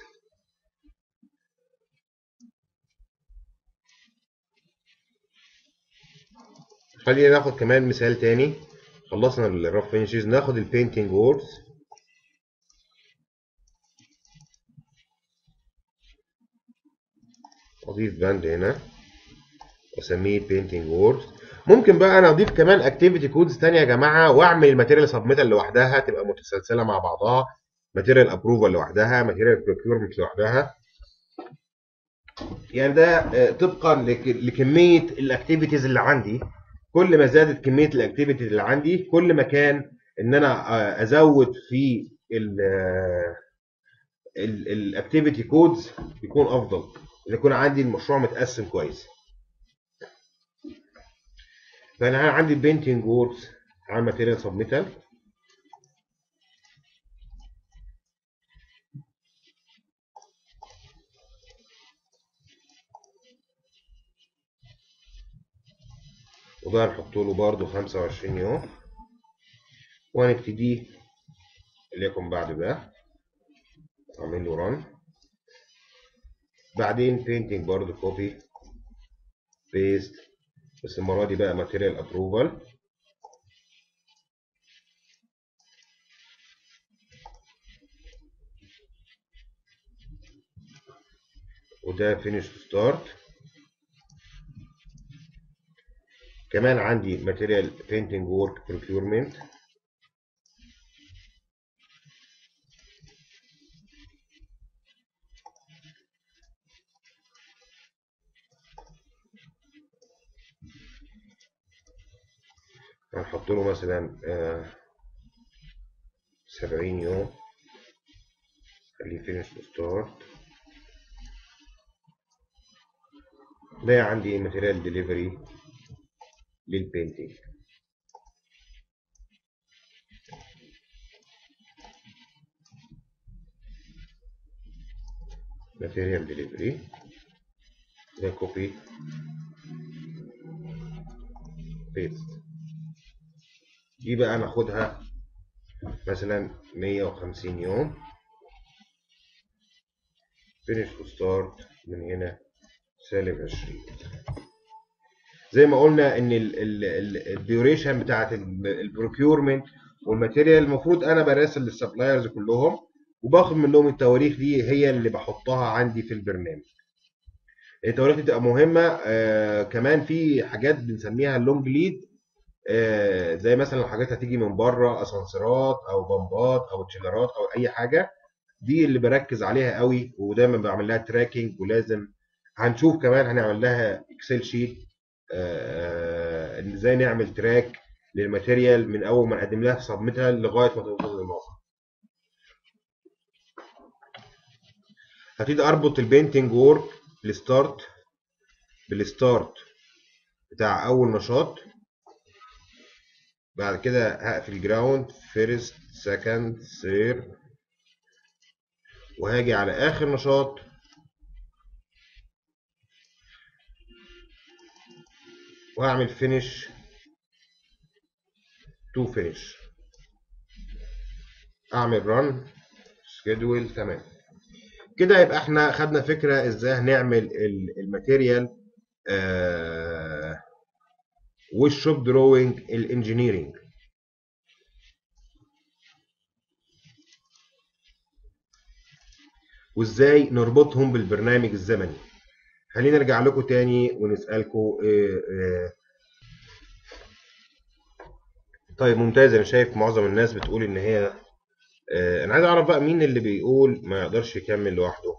خلينا ناخد كمان مثال تاني. خلصنا الرف فينيشز، ناخد البينتنج ووردز. اضيف بند هنا واسميه بينتنج ووردز. ممكن بقى انا اضيف كمان اكتيفيتي كودز تانية يا جماعه، واعمل الماتيريال سبميتال لوحدها تبقى متسلسله مع بعضها، ماتيريال ابروفال لوحدها، ماتيريال بروكيورمنت لوحدها. يعني ده آه، طبقا لك- لكميه الاكتيفيتيز اللي عندي. كل ما زادت كميه الاكتيفيتيز اللي عندي، كل ما كان ان انا آه، ازود في الاكتيفيتي كودز يكون افضل، اذا يكون عندي المشروع متقسم كويس. فانا عندي البينتنج ووردز على ماتيريال سبميتال. وده هنحط له برده خمسة وعشرين يوم، وهنبتدي ليكن بعد ده اعمل له ران. بعدين بينتنج برده كوبي بيست، بس المره دي بقى ماتيريال ابروفال. وده فينيش ستارت. كمان عندي ماتيريال بينتنج وورك بروكيورمنت. هنحط له مثلا آه، سبعين يوم، خليه فينيش ستارت. ده عندي ماتيريال ديليفري للبينتنج. ماتيريال ديليفري، ده كوبي بيست. دي بقى ناخدها مثلا مية وخمسين يوم، فينيش ستارت من هنا سالب عشرين. زي ما قلنا ان الديوريشن بتاعت البروكيورمنت والماتيريال المفروض انا براسل للسبلايرز كلهم، وباخد منهم التواريخ دي هي اللي بحطها عندي في البرنامج. التواريخ دي بتبقى مهمه. آه كمان في حاجات بنسميها اللونج ليد، آه زي مثلا لو حاجات هتيجي من بره، اسانسيرات او بمبات او تشيلرات او اي حاجه، دي اللي بركز عليها قوي ودايما بعمل لها تراكنج. ولازم هنشوف كمان هنعمل لها اكسل شيت ازاي نعمل تراك للماتيريال من اول ما نقدم لها سبميتها لغايه ما توصل للموقع. هبتدي اربط البينتنج وورك الستارت بالستارت بتاع اول نشاط. بعد كده هقفل جراوند فيرست سكند ثيرد، وهاجي على اخر نشاط وهعمل فينيش تو فينيش. اعمل ران سكيدول. تمام كده يبقى احنا خدنا فكره ازاي هنعمل الماتيريال آه والشوب دروينج الانجينيرنج، وازاي نربطهم بالبرنامج الزمني. خلينا نرجع لكم تاني ونسالكم آه آه طيب ممتاز. انا شايف معظم الناس بتقول ان هي آه انا عايز اعرف بقى مين اللي بيقول ما يقدرش يكمل لوحده.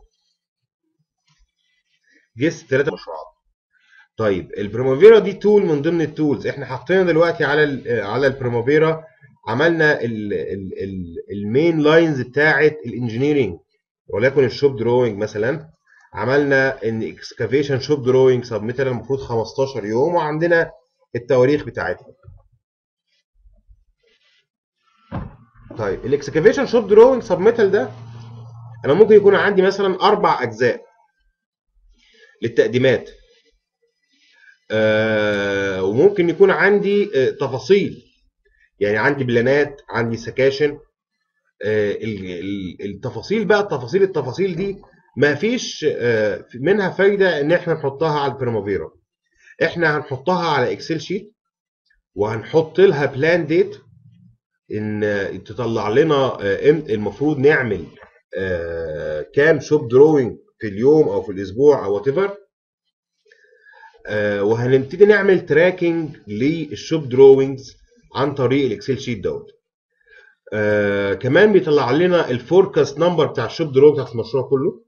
جيس ثلاثة مشروعات. طيب البريمافيرا دي تول من ضمن التولز احنا حاطينها دلوقتي على ال على البريمافيرا. عملنا المين لاينز بتاعه الانجينيرنج، ولكن الشوب دروينج مثلا عملنا ان اكسكافيشن شوب دروينج سبميتال المفروض خمستاشر يوم، وعندنا التواريخ بتاعتها. طيب طيب الاكسكافيشن شوب دروينج سبميتال ده انا ممكن يكون عندي مثلا اربع اجزاء للتقديمات، آه وممكن يكون عندي آه تفاصيل، يعني عندي بلانات، عندي سكاشن. آه التفاصيل بقى، التفاصيل التفاصيل دي ما فيش آه منها فايده ان احنا نحطها على البريمافيرا. احنا هنحطها على اكسل شيت وهنحط لها بلان ديت ان تطلع لنا المفروض نعمل كام شوب دروينج في اليوم او في الاسبوع او وات ايفر، وهنبتدي نعمل تراكنج للشوب دروينجز عن طريق الاكسل شيت دوت. آه كمان بيطلع لنا الفوركاست نمبر بتاع الشوب دروينج بتاع المشروع كله.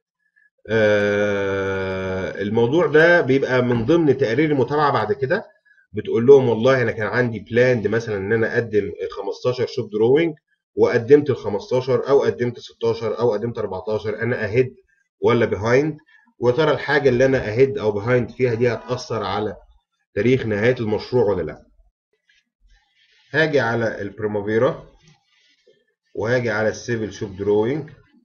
آه الموضوع ده بيبقى من ضمن تقارير المتابعه بعد كده، بتقول لهم والله انا كان عندي بلاند مثلا ان انا اقدم خمستاشر شوب دروينج وقدمت ال خمستاشر او قدمت ستاشر او قدمت اربعتاشر، انا اهيد ولا بيهايند، ويا ترى الحاجه اللي انا اهيد او بيهايند فيها دي هتاثر على تاريخ نهايه المشروع ولا لا. هاجي على البريمافيرا وهاجي على السيفل شوب دروينج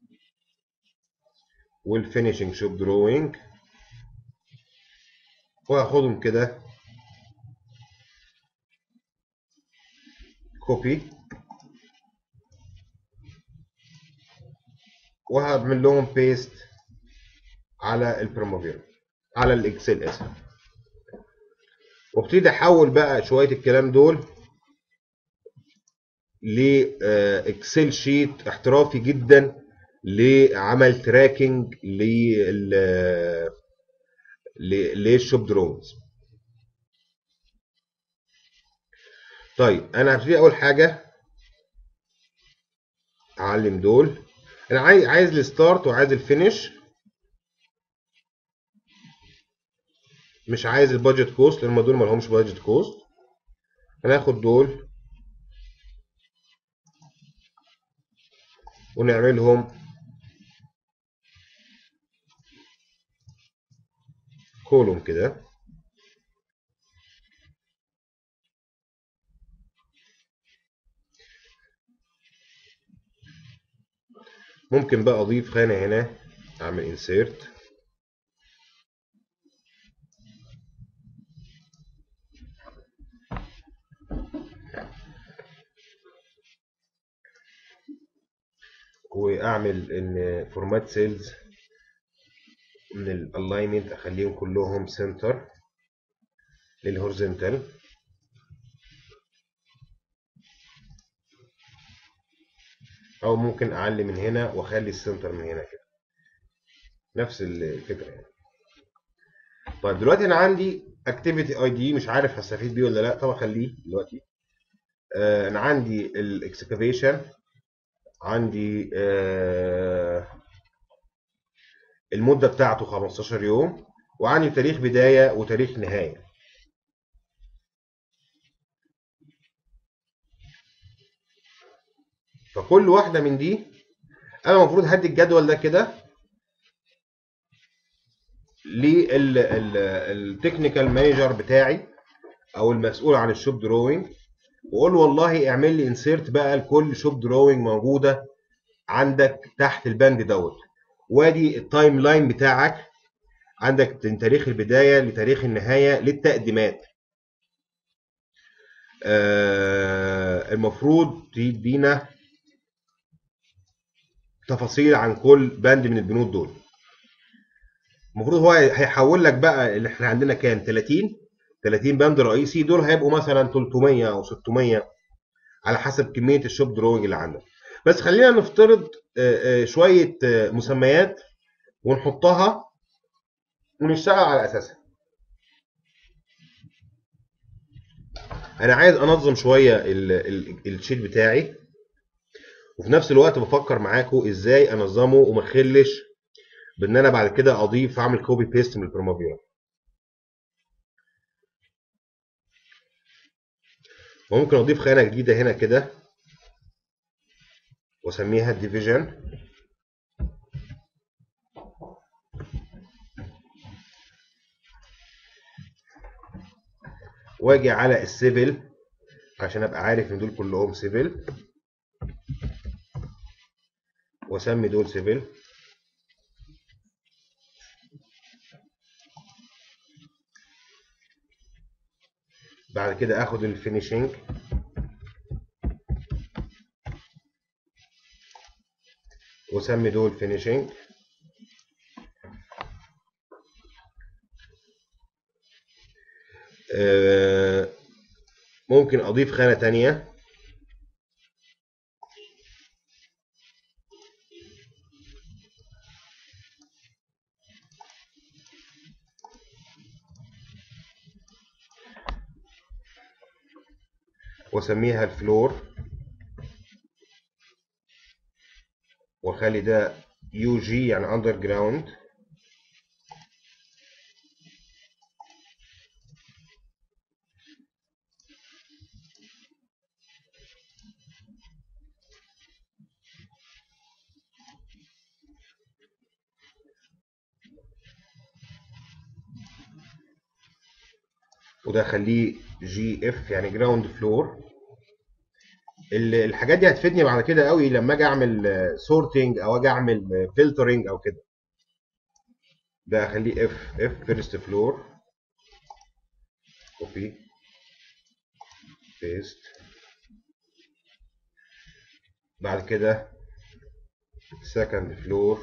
والفينيشنج شوب دروينج وهاخدهم كده كوبي وهعمل لهم بيست على البريمافيرا على الاكسل اسف، وابتدي احول بقى شويه الكلام دول لاكسل شيت احترافي جدا لعمل تراكنج للشوب درونز. طيب انا هبتدي اول حاجه اعلم دول، انا عايز عايز الستارت وعايز الفينش، مش عايز البادجت كوست لان دول ما لهمش بادجت كوست. هناخد دول ونعملهم كولوم كده، ممكن بقى اضيف خانه هنا اعمل انسيرت واعمل ان فورمات سيلز من الالاينمنت اخليهم كلهم سنتر للهورزنتال، او ممكن اعلي من هنا واخلي السنتر من هنا كده، نفس الفكره يعني. طيب دلوقتي انا عندي اكتيفيتي اي دي مش عارف هستفيد بيه ولا لا، طب اخليه دلوقتي. آه انا عندي الاكسكافيشن، عندي آه المده بتاعته خمستاشر يوم، وعندي تاريخ بدايه وتاريخ نهايه. فكل واحده من دي انا المفروض هدي الجدول ده كده للتكنيكال مانجر بتاعي او المسؤول عن الشوب دروينج، واقول له والله اعمل لي انسيرت بقى لكل شوب دروينج موجوده عندك تحت البند دوت، وادي التايم لاين بتاعك، عندك من تاريخ البدايه لتاريخ النهايه للتقديمات. آه المفروض تدينا تفاصيل عن كل بند من البنود دول. المفروض هو هيحول لك بقى اللي احنا عندنا كام تلاتين تلاتين بند رئيسي، دول هيبقوا مثلا تلتمية او ستمية على حسب كميه الشوب دروينج اللي عندك. بس خلينا نفترض شويه مسميات ونحطها ونشتغل على اساسها. انا عايز انظم شويه الشيت بتاعي، وفي نفس الوقت بفكر معاكم ازاي انظمه وما اخلش بان انا بعد كده اضيف اعمل كوبي بيست من البريمافيرا. وممكن اضيف خانه جديده هنا كده واسميها ديفيجن، واجي على السيفل عشان ابقى عارف ان دول كلهم سيفل، واسمي دول سيفل. بعد كده اخد الفينيشنج واسمي دول فينيشنج. آه ممكن اضيف خانة تانية واسميها الفلور، واخلي ده يو جي يعني اندر جراوند. وده خليه جي اف يعني جراوند فلور. الحاجات دي هتفيدني بعد كده قوي لما اجي اعمل سورتنج او اجي اعمل فلترنج او كده. ده اخليه اف اف فيرست فلور، كوبي بيست. بعد كده سكند فلور،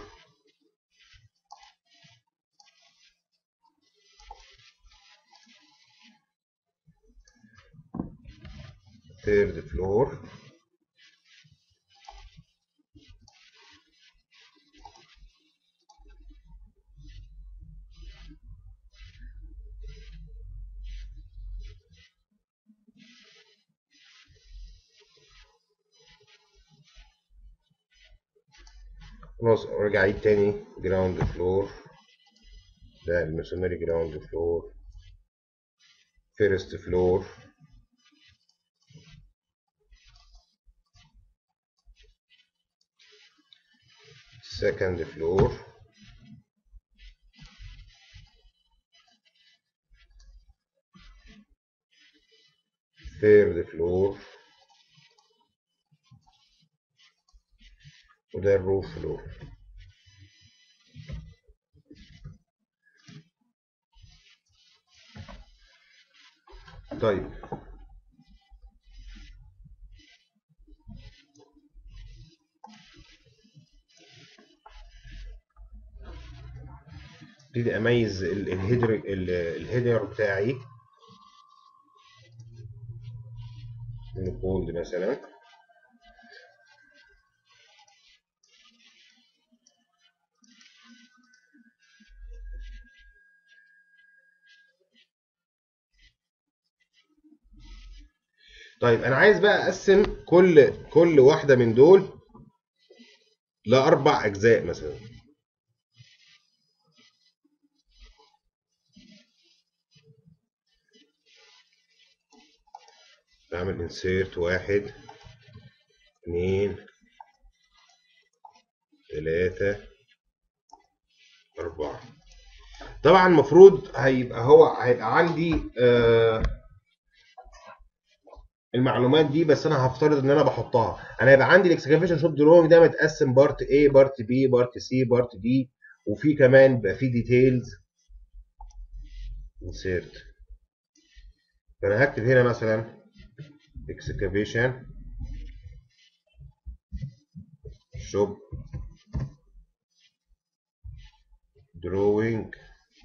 ثيرد فلور، خلاص ارجع عيد تاني جراوند فلور. ده الماسونري جراوند فلور، فيرست فلور، سكند فلور، ثيرد فلور، وده الروف فلور. طيب ابتدي اميز الهيدر الهيدر بتاعي من كولد مثلا. طيب انا عايز بقى اقسم كل كل واحده من دول لاربع اجزاء مثلا. بعمل انسيرت واحد اتنين تلاتة أربعة. طبعا المفروض هيبقى هو هيبقى عندي آه المعلومات دي، بس انا هفترض ان انا بحطها. انا هيبقى عندي الاكسكافيشن شوب دروينج ده متقسم بارت A بارت B بارت C بارت D، وفي كمان بقى في ديتيلز انسيرت. فانا هكتب هنا مثلا اكسكافيشن شوب دروينج.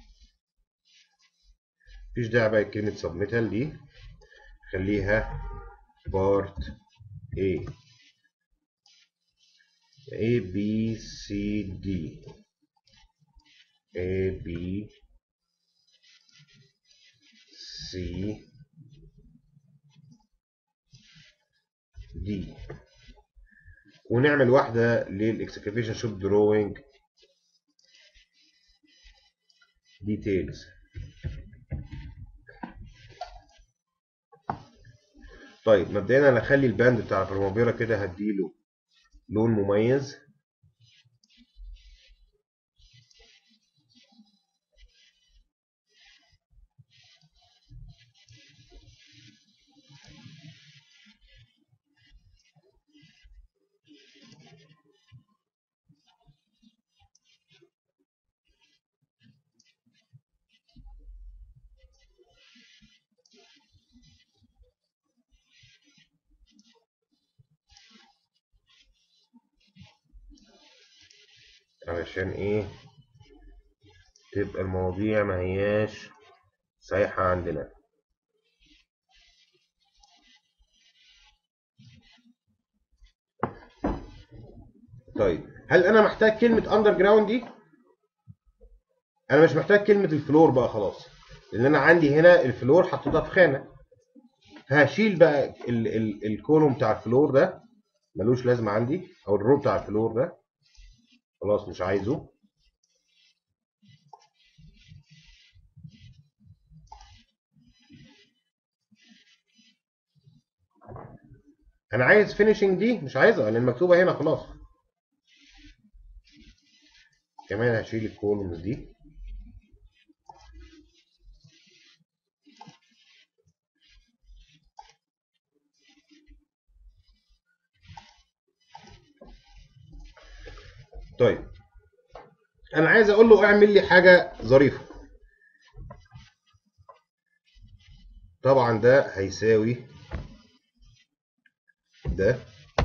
مفيش داعي بقى كلمة سبميتال دي، خليها بارت A A B C D A B C D. ونعمل واحدة للاكسكافيشن شوب دروينج ديتيلز. طيب مبدئيا انا هخلي الباند بتاع البرموبيرا كده هديله لون مميز. علشان ايه تبقى المواضيع ما هياش صحيحة عندنا. طيب هل انا محتاج كلمة اندر جراوند دي؟ انا مش محتاج كلمة الفلور بقى خلاص، لان انا عندي هنا الفلور حطيتها في خانة. هشيل بقى ال ال الكولوم بتاع الفلور ده، ملوش لازمة عندي، او الرو بتاع الفلور ده خلاص مش عايزه. انا عايز فينيشنج دي مش عايزها لان مكتوبة هنا خلاص. كمان هشيل الكولومز دي. طيب انا عايز اقول له اعمل لي حاجة ظريفة. طبعا ده هيساوي ده،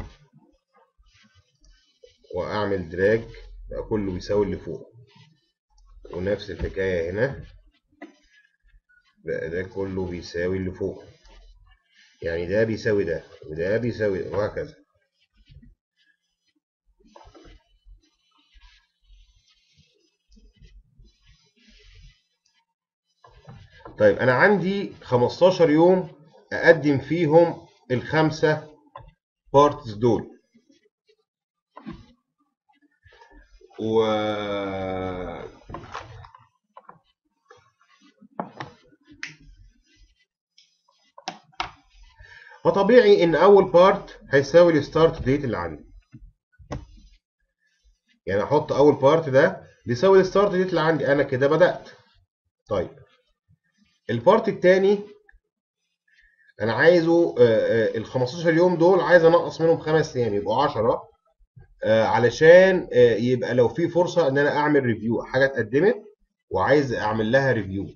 واعمل دراج بقى كله بيساوي اللي فوق، ونفس الحكاية هنا بقى ده كله بيساوي اللي فوق، يعني ده بيساوي ده وده بيساوي ده وهكذا. طيب انا عندي خمستاشر يوم اقدم فيهم الخمسة بارتس دول، و فطبيعي ان اول بارت هيساوي الستارت ديت اللي عندي، يعني احط اول بارت ده بيساوي الستارت ديت اللي عندي، انا كده بدأت. طيب البارت الثاني انا عايزه ال خمستاشر يوم دول عايز انقص منهم خمس ايام يبقوا عشرة، علشان يبقى لو في فرصه ان انا اعمل ريفيو، حاجه اتقدمت وعايز اعمل لها ريفيو.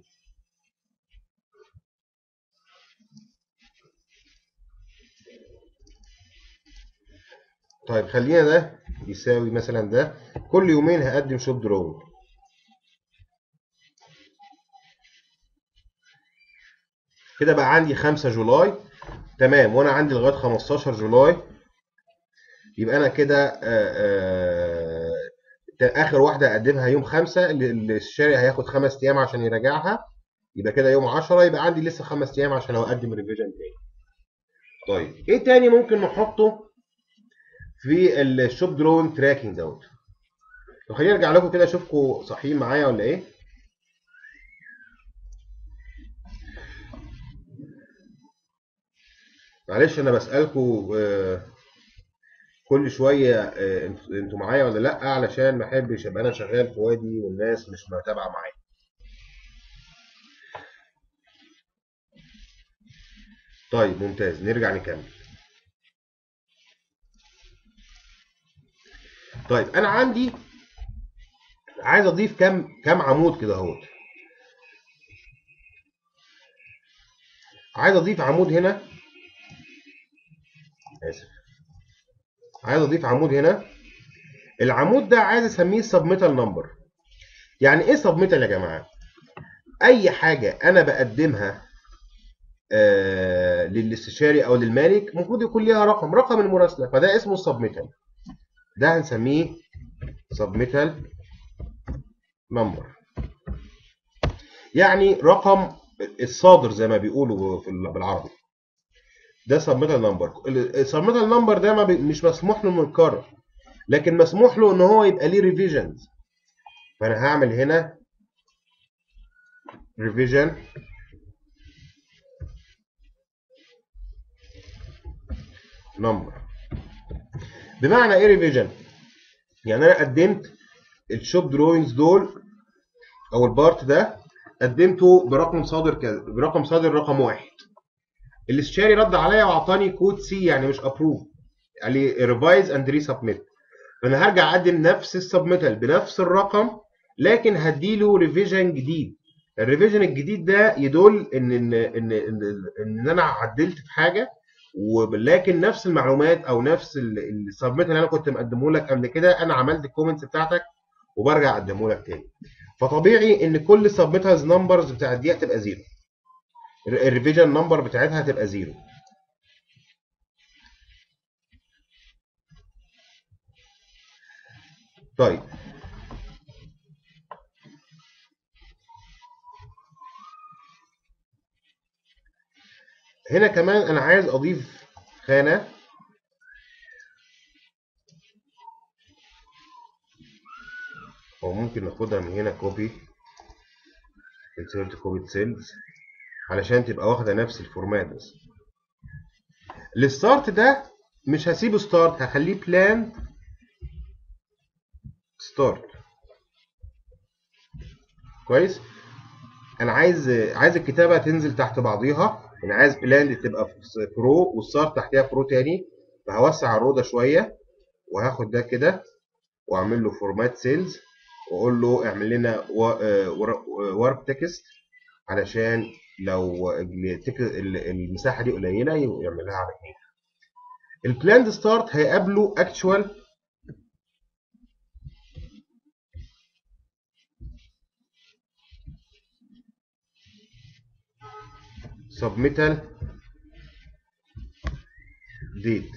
طيب خلينا ده يساوي مثلا ده، كل يومين هقدم شوب دروينج. كده بقى عندي خمسة جولاي تمام، وانا عندي لغايه خمستاشر جولاي، يبقى انا كده اخر واحده اقدمها يوم خمسة، الشاري هياخد خمس ايام عشان يراجعها، يبقى كده يوم عشرة، يبقى عندي لسه خمس ايام عشان اقدم ريفيجن تاني. طيب ايه تاني ممكن نحطه في الشوب دروينج تراكنج دوت؟ طب خليني ارجع لكم كده اشوفكم صحيين معايا ولا ايه. معلش انا بسالكم كل شويه انتوا معايا ولا لا، علشان ما احبش ابقى انا شغال في وادي والناس مش متابعه معايا. طيب ممتاز، نرجع نكمل. طيب انا عندي عايز اضيف كام كام عمود كده اهوت. عايز اضيف عمود هنا، اسف، عايز اضيف عمود هنا. العمود ده عايز اسميه سبميتال نمبر. يعني ايه سبميتال يا جماعه؟ اي حاجه انا بقدمها آه للاستشاري او للمالك المفروض يكون ليها رقم، رقم المراسله، فده اسمه السبميتال، ده هنسميه سبميتال نمبر، يعني رقم الصادر زي ما بيقولوا بالعربي، ده سبميتال نمبر. السبميتال نمبر ده ما بي... مش مسموح له انه يتكرر، لكن مسموح له ان هو يبقى ليه ريفيجنز. فانا هعمل هنا ريفيجن نمبر. بمعنى ايه ريفيجن؟ يعني انا قدمت الشوب دروينجز دول او البارت ده قدمته برقم صادر كذا، برقم صادر رقم واحد. الاستشاري رد عليا واعطاني كود سي، يعني مش ابروف، قال لي ريفايز اند ري سبميت. فانا هرجع اقدم نفس السبميتال بنفس الرقم، لكن هديله ريفيجن جديد. الريفيجن الجديد ده يدل ان ان ان ان, إن انا عدلت في حاجه، ولكن نفس المعلومات او نفس السبميت اللي انا كنت مقدمه لك قبل كده انا عملت الكومنتس بتاعتك وبرجع اقدمه لك تاني. فطبيعي ان كل سبميترز نمبرز بتاعت دي هتبقى زيرو، الريفيجن نمبر بتاعتها هتبقى زيرو. طيب هنا كمان انا عايز اضيف خانه، او ممكن ناخدها من هنا كوبي، insert copied cells علشان تبقى واخده نفس الفورمات. بس الستارت ده مش هسيبه ستارت، هخليه بلان ستارت. كويس. انا عايز عايز الكتابه تنزل تحت بعضيها، انا عايز بلان تبقى في رو والستارت تحتها في رو تاني، فهوسع الرو ده شويه وهاخد ده كده واعمل له فورمات سيلز واقول له اعمل لنا ورك تكست علشان لو المساحه دي قليله يعملها على اتنين. البلاند ستارت هيقابله اكتشوال سبميتال ديت.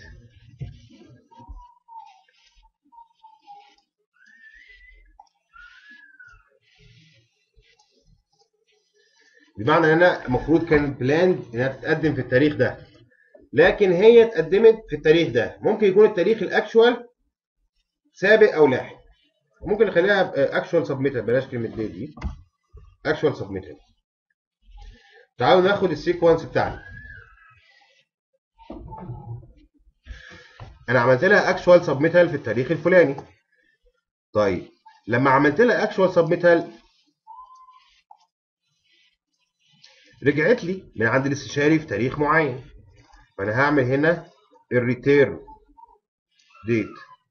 بمعنى ان انا المفروض كان بلاند انها تتقدم في التاريخ ده، لكن هي اتقدمت في التاريخ ده. ممكن يكون التاريخ الاكشوال سابق او لاحق، ممكن نخليها اكشوال سبميتال، بلاش كلمه ديت دي، اكشوال سبميتال. تعالوا ناخد السيكونس بتاعنا. انا عملت لها اكشوال سبميتال في التاريخ الفلاني. طيب لما عملت لها اكشوال سبميتال رجعت لي من عند الاستشاري في تاريخ معين، فانا هعمل هنا الريتيرن ديت.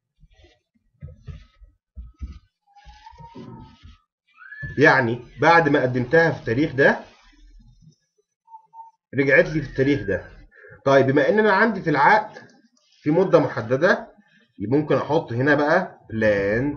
يعني بعد ما قدمتها في التاريخ ده رجعت لي في التاريخ ده. طيب بما ان انا عندي في العقد في مده محدده، ممكن احط هنا بقى بلاند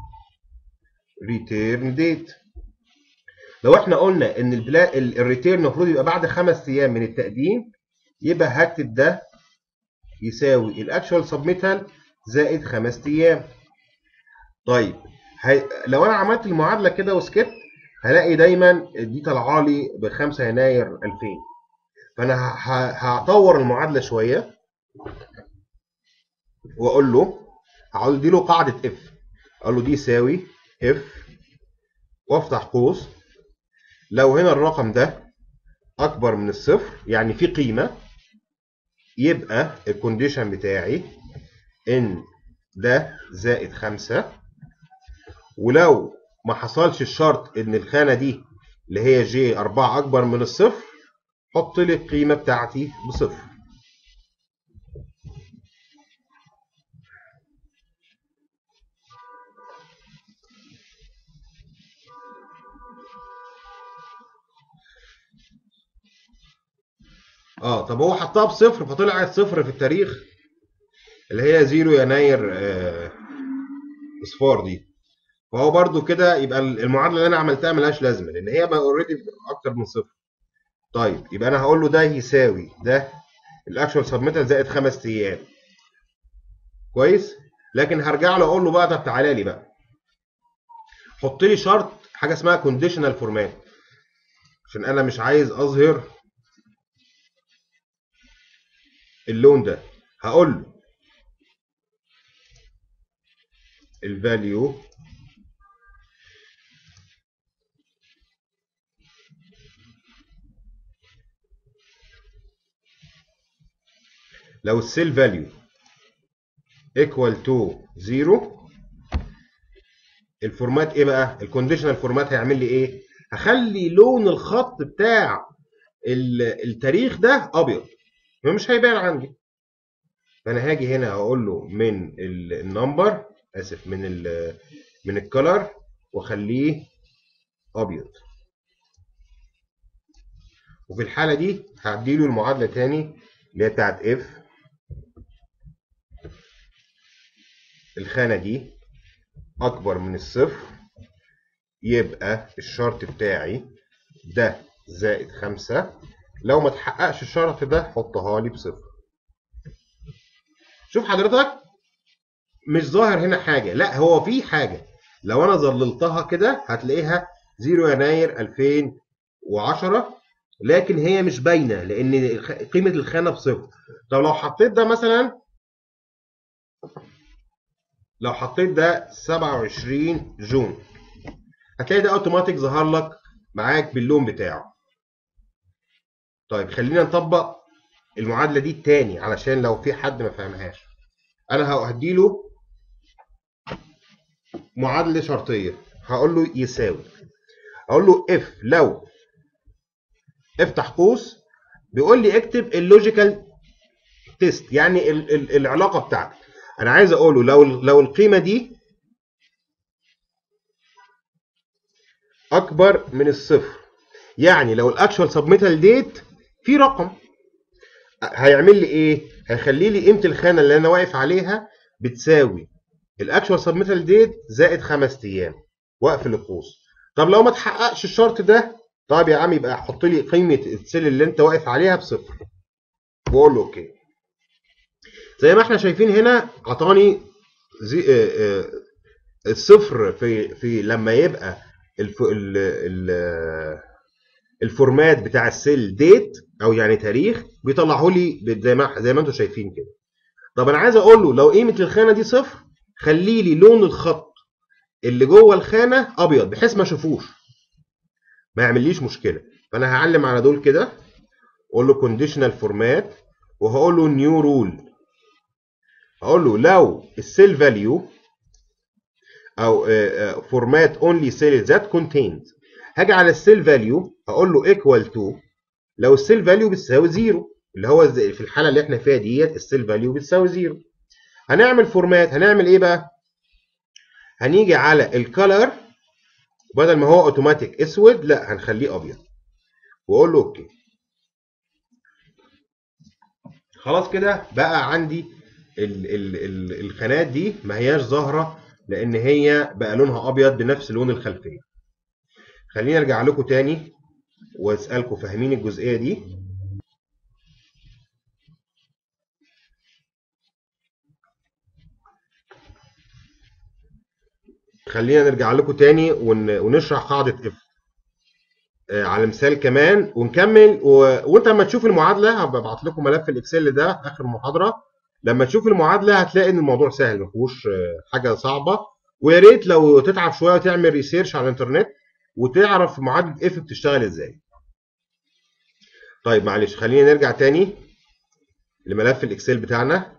ريتيرن ديت. لو احنا قلنا ان الريتيرن المفروض يبقى بعد خمس ايام من التقديم، يبقى هكتب ده يساوي الاكشوال سبميتال زائد خمس ايام. طيب هي... لو انا عملت المعادله كده وسكت هلاقي دايما دي طالعه لي ب خمسة يناير ألفين. فانا ه... هطور المعادله شويه واقول له، هقول دي له قاعده اف، اقول له دي يساوي اف وافتح قوس، لو هنا الرقم ده اكبر من الصفر يعني في قيمه، يبقى الكونديشن بتاعي ان ده زائد خمسة. ولو ما حصلش الشرط ان الخانه دي اللي هي جي أربعة اكبر من الصفر، حط لي القيمه بتاعتي بصفر. اه طب هو حطها بصفر فطلعت صفر في التاريخ اللي هي زيرو يناير آه اصفار دي، فهو برضو كده يبقى المعادله اللي انا عملتها ملهاش لازمه لان هي بقى اوريدي اكتر من صفر. طيب يبقى انا هقول له ده يساوي ده الاكشوال سبميتال زائد خمس ايام. كويس. لكن هرجع له اقول له بقى طب تعالى لي بقى حط لي شرط حاجه اسمها كونديشنال فورمات، عشان انا مش عايز اظهر اللون ده. هقول له الفاليو لو السيل فاليو ايكوال تو زيرو، الفورمات ايه بقى؟ الكونديشنال فورمات هيعمل لي ايه؟ هخلي لون الخط بتاع التاريخ ده ابيض، مش هيبان عندي. فانا هاجي هنا هقول له من النمبر، اسف، من ال من الكلر واخليه ابيض. وفي الحاله دي هعدي له المعادله تاني اللي هي بتاعت اف الخانه دي اكبر من الصفر، يبقى الشرط بتاعي ده زائد خمسة. لو ما تحققش الشرط ده حطها لي بصفر. شوف حضرتك، مش ظاهر هنا حاجة، لا هو في حاجة. لو انا ظللتها كده هتلاقيها صفر يناير ألفين وعشرة، لكن هي مش باينة لان قيمة الخانة بصفر. طب لو حطيت ده مثلا، لو حطيت ده سبعة وعشرين جون، هتلاقي ده اوتوماتيك ظهر لك معاك باللون بتاعه. طيب خلينا نطبق المعادلة دي تاني علشان لو في حد ما فهمهاش. انا هديله معادلة شرطية، هقول له يساوي، اقول له اف لو، افتح قوس، بيقول لي اكتب اللوجيكال تيست، يعني ال ال العلاقة بتاعتك. انا عايز اقول له لو لو القيمة دي اكبر من الصفر، يعني لو الاكشوال سبميتال ديت في رقم، هيعمل لي ايه؟ هيخلي لي قيمه الخانه اللي انا واقف عليها بتساوي الاكشوال سبميتال ديت زائد خمس ايام، واقفل القوس. طب لو ما تحققش الشرط ده، طب يا عم يبقى حط لي قيمه السيل اللي انت واقف عليها بصفر، واقول له اوكي. زي ما احنا شايفين هنا عطاني زي آه آه الصفر في في لما يبقى الف ال ال الفورمات بتاع السيل ديت او يعني تاريخ، بيطلعه لي زي ما زي ما انتم شايفين كده. طب انا عايز اقول له لو قيمه الخانه دي صفر، خلي لي لون الخط اللي جوه الخانه ابيض بحيث ما اشوفوش، ما يعمليش مشكله. فانا هعلم على دول كده، اقول له كونديشنال فورمات، وهقول له نيو رول. هقول له لو السيل فاليو او فورمات اونلي سيل ذات كونتيند، هاجي على السيل فاليو هقول له ايكوال تو، لو السيل فاليو بتساوي زيرو، اللي هو في الحاله اللي احنا فيها ديت السيل فاليو بتساوي زيرو، هنعمل فورمات. هنعمل ايه بقى؟ هنيجي على الكالر، بدل ما هو اوتوماتيك اسود، لا هنخليه ابيض، واقول له اوكي. خلاص كده بقى عندي ال ال ال الخانات دي ما هياش ظاهره، لان هي بقى لونها ابيض بنفس لون الخلفيه. خليني ارجع لكم تاني واسالكم فاهمين الجزئيه دي. خلينا نرجع لكم تاني ون ونشرح قاعده اف على مثال كمان ونكمل. و... وانت لما تشوف المعادله، هبعت لكم ملف الاكسل ده اخر المحاضره، لما تشوف المعادله هتلاقي ان الموضوع سهل، ما فيهوش حاجه صعبه. ويا ريت لو تتعب شويه وتعمل ريسيرش على الانترنت وتعرف معادله اف بتشتغل ازاي. طيب معلش، خلينا نرجع تاني لملف الاكسل بتاعنا،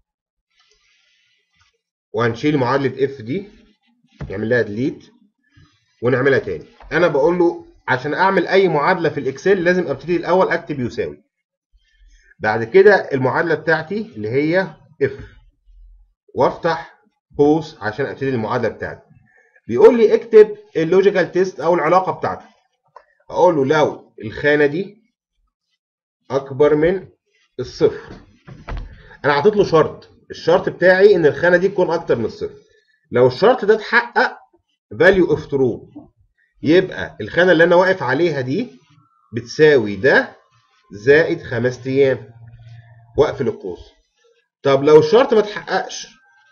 وهنشيل معادله اف دي، نعمل لها ديليت ونعملها تاني. انا بقول له عشان اعمل اي معادله في الاكسل لازم ابتدي الاول اكتب يساوي، بعد كده المعادله بتاعتي اللي هي اف، وافتح قوس عشان ابتدي المعادله بتاعتي. بيقول لي اكتب اللوجيكال تيست او العلاقه بتاعتك. اقول له لو الخانه دي اكبر من الصفر، انا حاطط له شرط، الشرط بتاعي ان الخانه دي تكون اكتر من الصفر. لو الشرط ده اتحقق فاليو اوف ترو، يبقى الخانه اللي انا واقف عليها دي بتساوي ده زائد خمس ايام، واقفل القوس. طب لو الشرط ما اتحققش،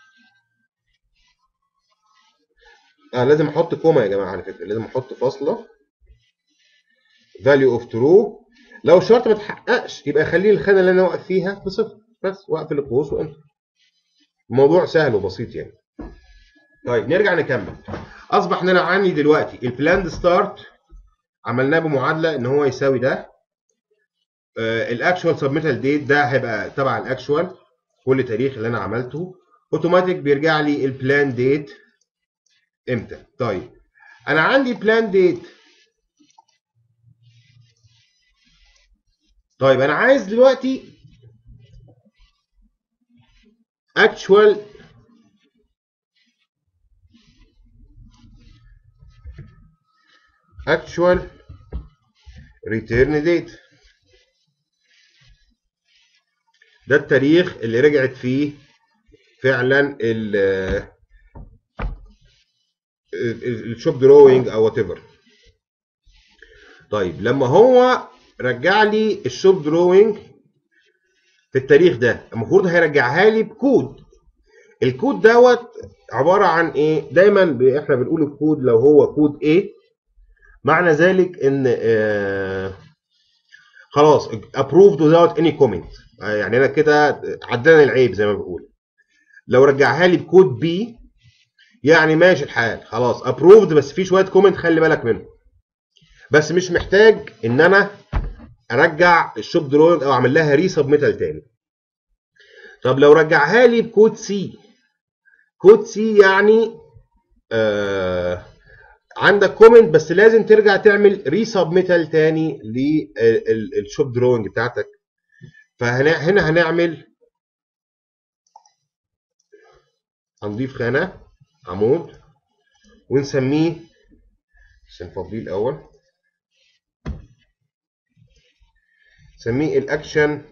اه لازم احط كوما يا جماعه، على فكره لازم احط فاصله value of true. لو الشرط ما اتحققش يبقى خليه الخانه اللي انا واقف فيها بصفر بس، واقفل القوس وانتر. الموضوع سهل وبسيط يعني. طيب نرجع نكمل. اصبح ان انا عندي دلوقتي البلاند ستارت عملناه بمعادله ان هو يساوي ده، الاكشوال سبميتال ديت ده هيبقى تبع الاكشوال، كل تاريخ اللي انا عملته اوتوماتيك بيرجع لي البلان ديت امتى. طيب انا عندي بلان ديت، طيب انا عايز دلوقتي actual actual return date، ده التاريخ اللي رجعت فيه فعلا ال الشوب دروينج او وات ايفر. طيب لما هو رجع لي الشوب دروينج في التاريخ ده، المفروض هيرجعها لي بكود. الكود دوت عباره عن ايه؟ دايما احنا بنقول الكود لو هو كود A معنى ذلك ان آه خلاص approved without any comment، آه يعني انا كده عدلنا العيب زي ما بقول. لو رجعها لي بكود B يعني ماشي الحال، خلاص approved بس في شويه كومنت خلي بالك منه، بس مش محتاج ان انا ارجع الشوب دروينج او اعمل لها ري سبميتال تاني. طب لو رجعها لي بكود سي، كود سي يعني آه عندك كومنت بس لازم ترجع تعمل ري سبميتال تاني للشوب دروينج بتاعتك. فهنا هنعمل، هنضيف خانه عمود ونسميه، بس نفضيه الاول، نسميه الاكشن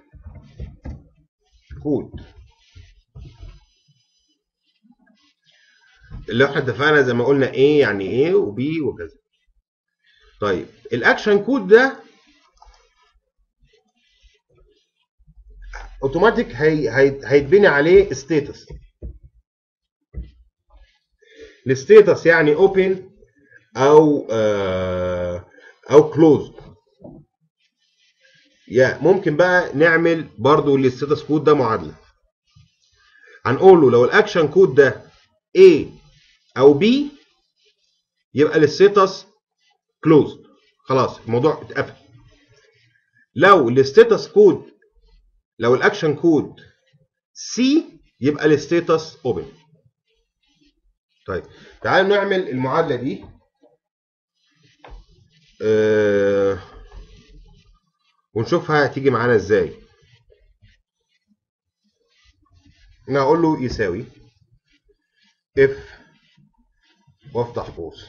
كود اللي احنا اتفقنا زي ما قلنا ايه يعني ايه وبي وكذا. طيب الاكشن كود ده اوتوماتيك هي هي هيتبني عليه ستيتس. الستيتس يعني اوبن او آه او كلوز. يا ممكن بقى نعمل برضو للستاتس كود ده معادله. هنقول له لو الاكشن كود ده A او B يبقى الستاتس كلوز، خلاص الموضوع اتقفل. لو الستاتس كود، لو الاكشن كود C يبقى الستاتس اوبن. طيب تعالوا نعمل المعادله دي. أه ونشوفها هتيجي معانا ازاي. انا هقول له يساوي اف وافتح قوس،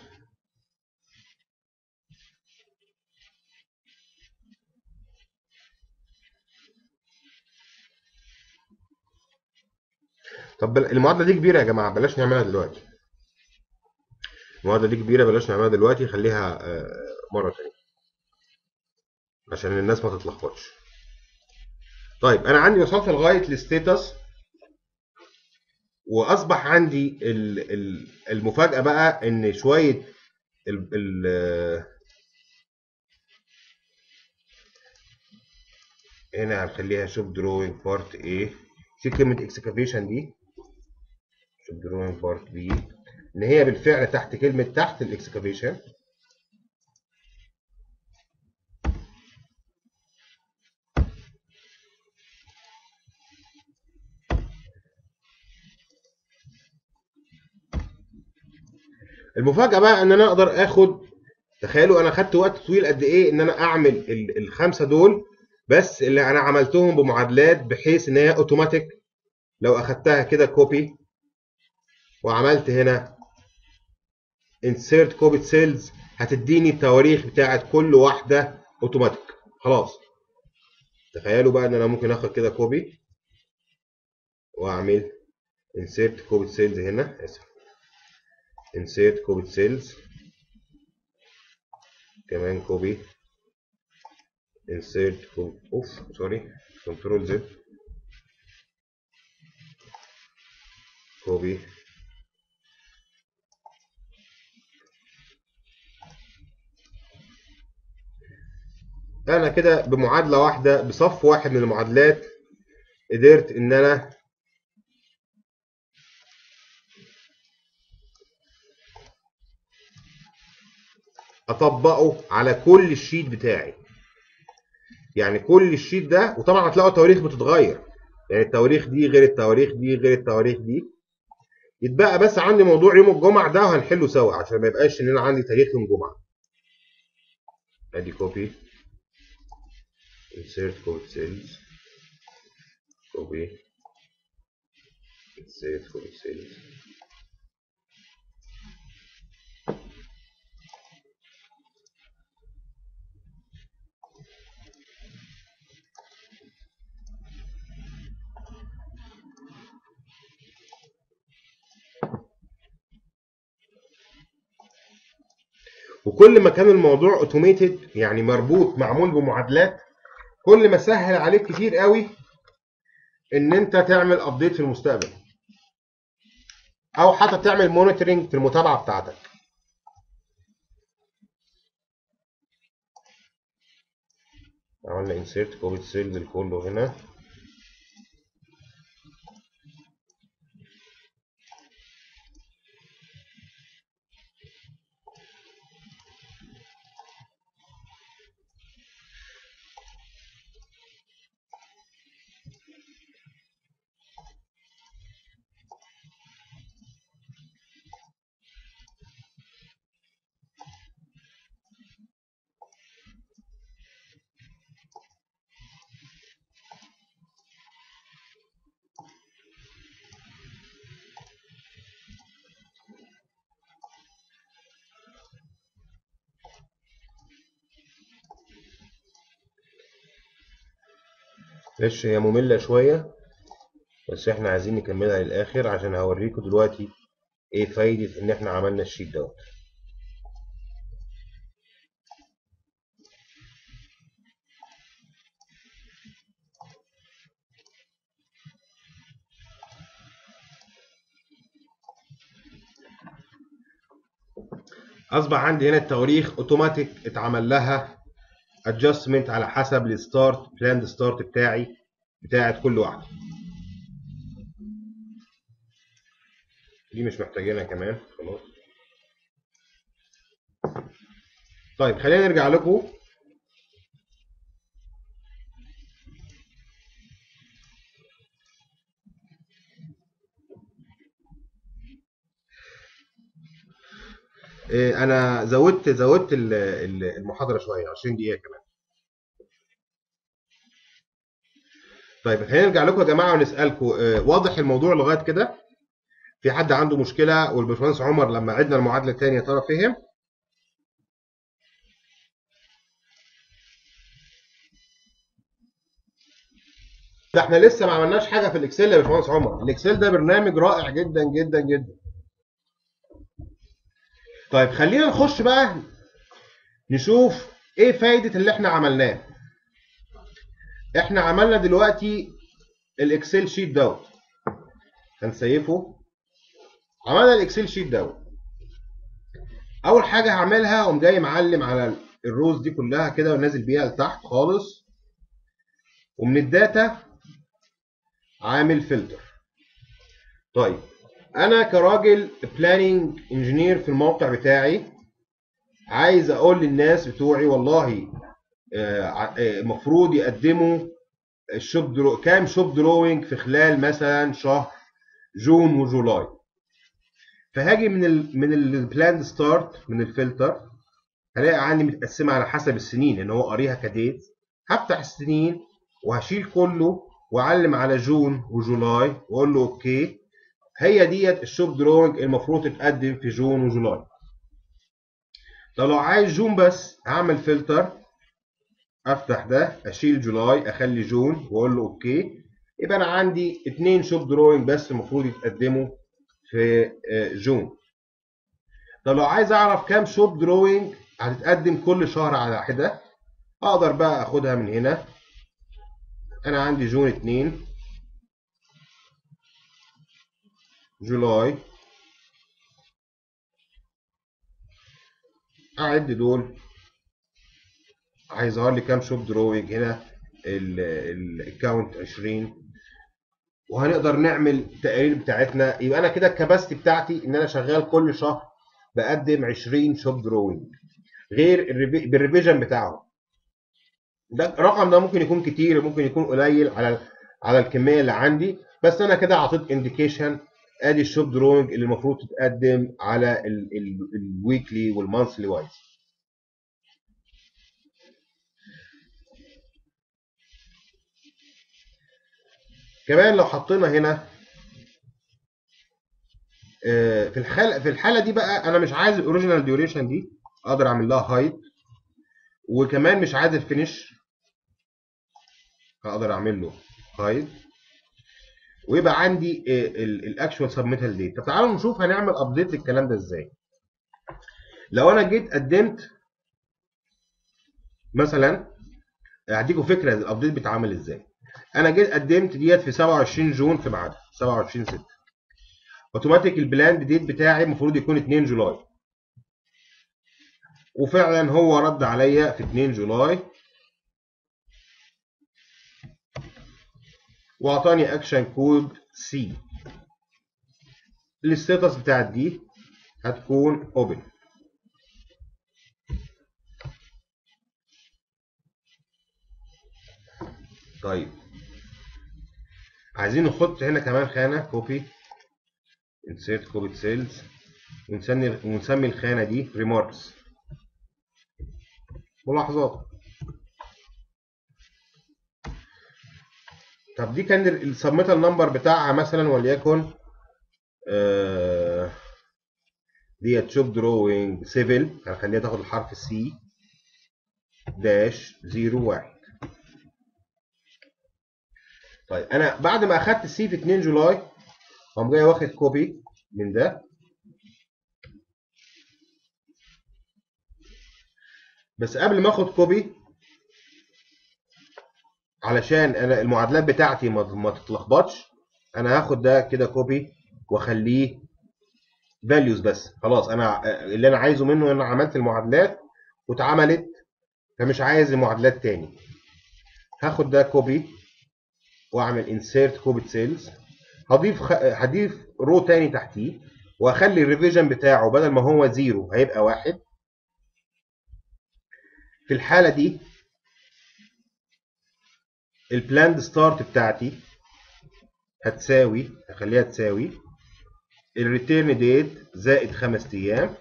طب المعادله دي كبيره يا جماعه بلاش نعملها دلوقتي. المعادله دي كبيره بلاش نعملها دلوقتي، خليها مره ثانيه عشان الناس ما تتلخبطش. طيب انا عندي وصلت لغايه الستيتس، واصبح عندي المفاجاه بقى ان شويه ال ال هنا هنخليها شوب دروينج بارت A، في كلمه اكسكافيشن دي شوب دروينج بارت B ان هي بالفعل تحت كلمه تحت الاكسكافيشن. المفاجاه بقى ان انا اقدر اخد، تخيلوا انا خدت وقت طويل قد ايه ان انا اعمل الخمسه دول، بس اللي انا عملتهم بمعادلات بحيث ان هي اوتوماتيك. لو اخدتها كده كوبي وعملت هنا insert copied cells هتديني التواريخ بتاعت كل واحده اوتوماتيك. خلاص تخيلوا بقى ان انا ممكن اخد كده كوبي واعمل insert copied cells هنا، اسف insert copied cells كمان كوبي insert copy اوف سوري كنترول زد كوبي انا كده بمعادله واحده بصف واحد من المعادلات قدرت ان انا اطبقه على كل الشيت بتاعي. يعني كل الشيت ده، وطبعا هتلاقوا التواريخ بتتغير، يعني التواريخ دي غير التواريخ دي غير التواريخ دي. يتبقى بس عندي موضوع يوم الجمعه ده وهنحله سوا عشان ما يبقاش ان انا عندي تاريخ يوم الجمعه. ادي كوبي insert code cells كوبي insert code cells وكل ما كان الموضوع اوتوميتد يعني مربوط معمول بمعادلات، كل ما سهل عليك كتير قوي ان انت تعمل ابديت في المستقبل، او حتى تعمل مونيتورنج في المتابعه بتاعتك. عملنا انسيرت كوبي سيلز كله هنا. معلش هي ممله شويه، بس احنا عايزين نكملها للاخر عشان هوريكم دلوقتي ايه فايده ان احنا عملنا الشيت دوت. اصبح عندي هنا التواريخ اوتوماتيك اتعمل لها ادجستمنت على حسب الستارت بلاند ستارت بتاعي بتاعت كل واحده. دي مش محتاجينها كمان خلاص. طيب خلينا نرجع لكم. إيه، انا زودت زودت ال- ال- المحاضره شويه عشرين دقيقه كمان. طيب خلينا نرجع لكم يا جماعه ونسالكم، إيه، واضح الموضوع لغايه كده؟ في حد عنده مشكله؟ والباشمهندس عمر لما عدنا المعادله تاني يا ترى فهم؟ ده احنا لسه ما عملناش حاجه في الاكسل يا باشمهندس عمر. الاكسل ده برنامج رائع جدا جدا جدا. طيب خلينا نخش بقى نشوف ايه فايده اللي احنا عملناه. احنا عملنا دلوقتي الاكسل شيت دوت، هنسيفه. عملنا الاكسل شيت دوت. اول حاجه هعملها اقوم جاي معلم على الروز دي كلها كده ونازل بيها لتحت خالص، ومن الداتا عامل فلتر. طيب انا كراجل بلاننج انجينير في الموقع بتاعي عايز اقول للناس بتوعي والله المفروض يقدموا الشوب درو كام شوب دروينج في خلال مثلا شهر جون وجولاي. فهاجي من ال من البلاند ستارت من الفلتر، هلاقي عندي متقسمه على حسب السنين ان هو قاريها كديت. هفتح السنين وهشيل كله واعلم على جون وجولاي واقول له اوكي. هي ديت الشوب دروينج المفروض تتقدم في جون وجولاي. طب لو عايز جون بس هعمل فلتر، افتح ده اشيل جولاي اخلي جون واقول له اوكي. يبقى انا عندي اتنين شوب دروينج بس المفروض يتقدموا في جون. طب لو عايز اعرف كام شوب دروينج هتتقدم كل شهر على حده، اقدر بقى اخدها من هنا. انا عندي جون اتنين، جولاي، اعد دول هيظهر لي كام شوب دروينج هنا. الكاونت عشرين، وهنقدر نعمل التقارير بتاعتنا. يبقى انا كده الكباستي بتاعتي ان انا شغال كل شهر بقدم عشرين شوب دروينج غير بالريفيجن بتاعهم. ده الرقم ده ممكن يكون كتير ممكن يكون قليل على على الكميه اللي عندي، بس انا كده اعطيت انديكيشن ادي الشوب دروينج اللي المفروض تتقدم على الويكلي والمانثلي وايز. كمان لو حطينا هنا في الحاله في الحاله دي بقى انا مش عايز الاوريجينال ديوريشن دي، اقدر اعمل لها هايد. وكمان مش عايز الفينش، هقدر اعمل له هايد. ويبقى عندي الاكشوال سبميتال ديت. طب تعالوا نشوف هنعمل ابديت للكلام ده ازاي. لو انا جيت قدمت مثلا، هديكم فكره الابديت بيتعمل ازاي. انا جيت قدمت ديت في سبعة وعشرين جون في ميعادها سبعة وعشرين ستة، اوتوماتيك البلاند ديت بتاعي المفروض يكون اتنين جولاي، وفعلا هو رد عليا في اتنين جولاي واعطاني اكشن كود سي. الستاتس بتاعت دي هتكون اوبن. طيب عايزين نحط هنا كمان خانه كوبي، insert copy cells، ونسمي ونسمي الخانه دي remarks، ملاحظات. طب دي كان السبميتال نمبر بتاعها مثلا وليكن آه ديت شوب دروينج سيفل، هنخليها تاخد الحرف السي داش زيرو واحد. طيب انا بعد ما اخدت السي في اتنين جولاي قام جاي واخد كوبي من ده، بس قبل ما اخد كوبي علشان انا المعادلات بتاعتي ما ما تتلخبطش، انا هاخد ده كده كوبي واخليه فاليوز بس. خلاص انا اللي انا عايزه منه ان انا عملت المعادلات واتعملت، فمش عايز المعادلات تاني. هاخد ده كوبي واعمل انسيرت كوبي سيلز، هضيف خ... هضيف رو تاني تحتيه، واخلي الريفيجن بتاعه بدل ما هو زيرو هيبقى واحد. في الحاله دي البلاند ستارت بتاعتي هتساوي، هخليها تساوي الريتيرن ديت زائد خمس ايام.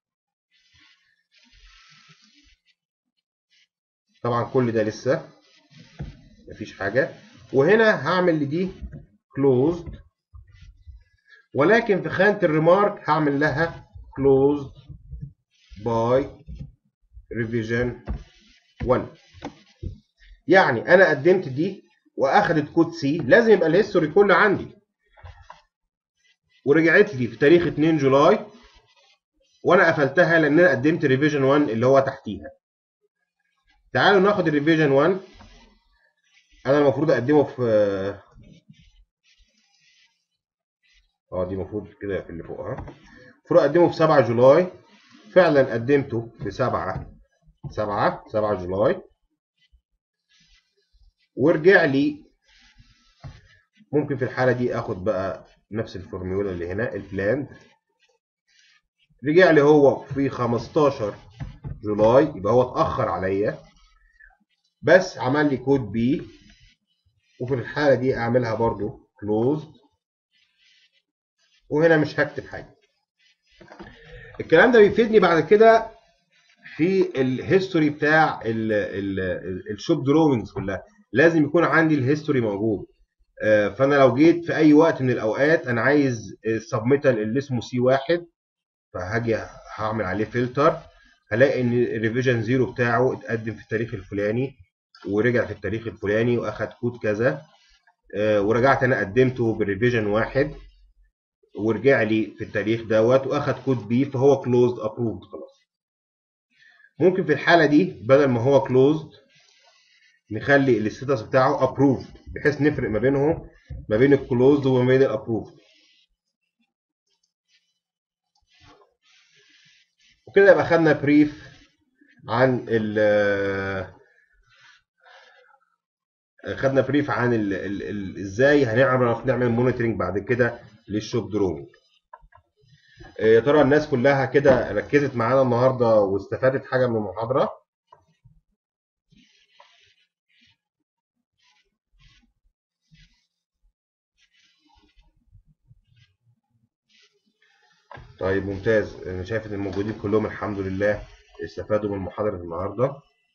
طبعا كل ده لسه مفيش حاجه، وهنا هعمل لدي closed، ولكن في خانه الريمارك هعمل لها closed by revision واحد. يعني انا قدمت دي واخدت كود سي، لازم يبقى الهيستوري كله عندي، ورجعت لي في تاريخ اتنين جولاي وانا قفلتها لان انا قدمت ريفيجن واحد اللي هو تحتيها. تعالوا ناخد الريفيجن واحد. انا المفروض اقدمه في اه دي المفروض كده في اللي فوقها، المفروض اقدمه في سبعة جولاي. فعلا قدمته في سبعة سبعة سبعة جولاي، ورجع لي. ممكن في الحاله دي اخد بقى نفس الفورمولا اللي هنا البلاند، رجع لي هو في خمستاشر جولاي، يبقى هو اتاخر عليا بس عمل لي كود بي. وفي الحاله دي اعملها برضو كلوزد، وهنا مش هكتب حاجه. الكلام ده بيفيدني بعد كده في الهيستوري بتاع الشوب دروينجز كلها، لازم يكون عندي الهيستوري موجود. فانا لو جيت في اي وقت من الاوقات انا عايز السبميتال اللي اسمه سي واحد، فهاجي هعمل عليه فلتر، هلاقي ان الريفيجن زيرو بتاعه اتقدم في التاريخ الفلاني ورجع في التاريخ الفلاني واخد كود كذا، ورجعت انا قدمته بالريفيجن واحد ورجع لي في التاريخ دوت واخد كود بي، فهو كلوزد ابروفد خلاص. ممكن في الحاله دي بدل ما هو كلوزد نخلي الستاتس بتاعه ابروفد، بحيث نفرق ما بينهم، ما بين الكلوزد وما بين الابروفد. وكده يبقى خدنا بريف عن ال خدنا بريف عن ال ال ال ازاي هنعرف نعمل مونيتورنج بعد كده للشوب دروينج. يا ترى الناس كلها كده ركزت معانا النهارده واستفادت حاجه من المحاضره؟ طيب ممتاز، انا شايف ان الموجودين كلهم الحمد لله استفادوا من محاضره النهارده.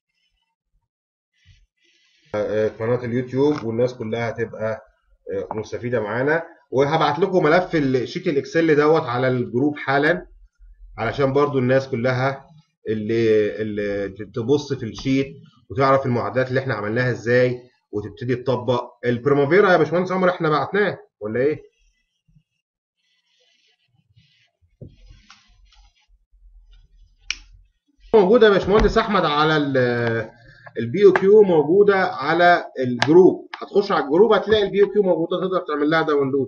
قناه اليوتيوب والناس كلها هتبقى مستفيده معانا، وهبعت لكم ملف الشيت الاكسل دوت على الجروب حالا، علشان برضو الناس كلها اللي, اللي تبص في الشيت وتعرف المعادلات اللي احنا عملناها ازاي وتبتدي تطبق. البريمافيرا يا باشمهندس عمر احنا بعتناه ولا ايه؟ موجوده يا باشمهندس احمد على البي او كيو، موجوده على الجروب. هتخش على الجروب هتلاقي البي او كيو موجوده، تقدر تعمل لها داونلود.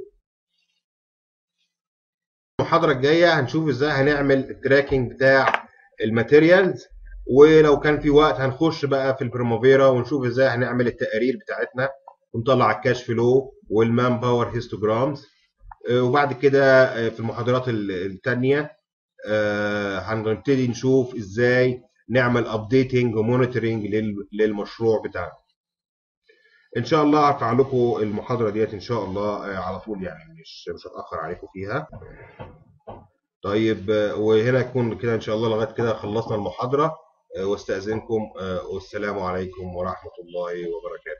المحاضره الجايه هنشوف ازاي هنعمل التراكنج بتاع الماتيريالز، ولو كان في وقت هنخش بقى في البريموفيرا ونشوف ازاي هنعمل التقارير بتاعتنا ونطلع الكاش فلو والمان باور هيستوجرامز. وبعد كده في المحاضرات الثانيه هنبتدي نشوف ازاي نعمل ابديتنج ومونيتورنج للمشروع بتاعنا. ان شاء الله هرفع لكم المحاضره ديت ان شاء الله على طول، يعني مش مش هتاخر عليكم فيها. طيب، وهنا يكون كده ان شاء الله لغايه كده خلصنا المحاضره، واستاذنكم، والسلام عليكم ورحمه الله وبركاته.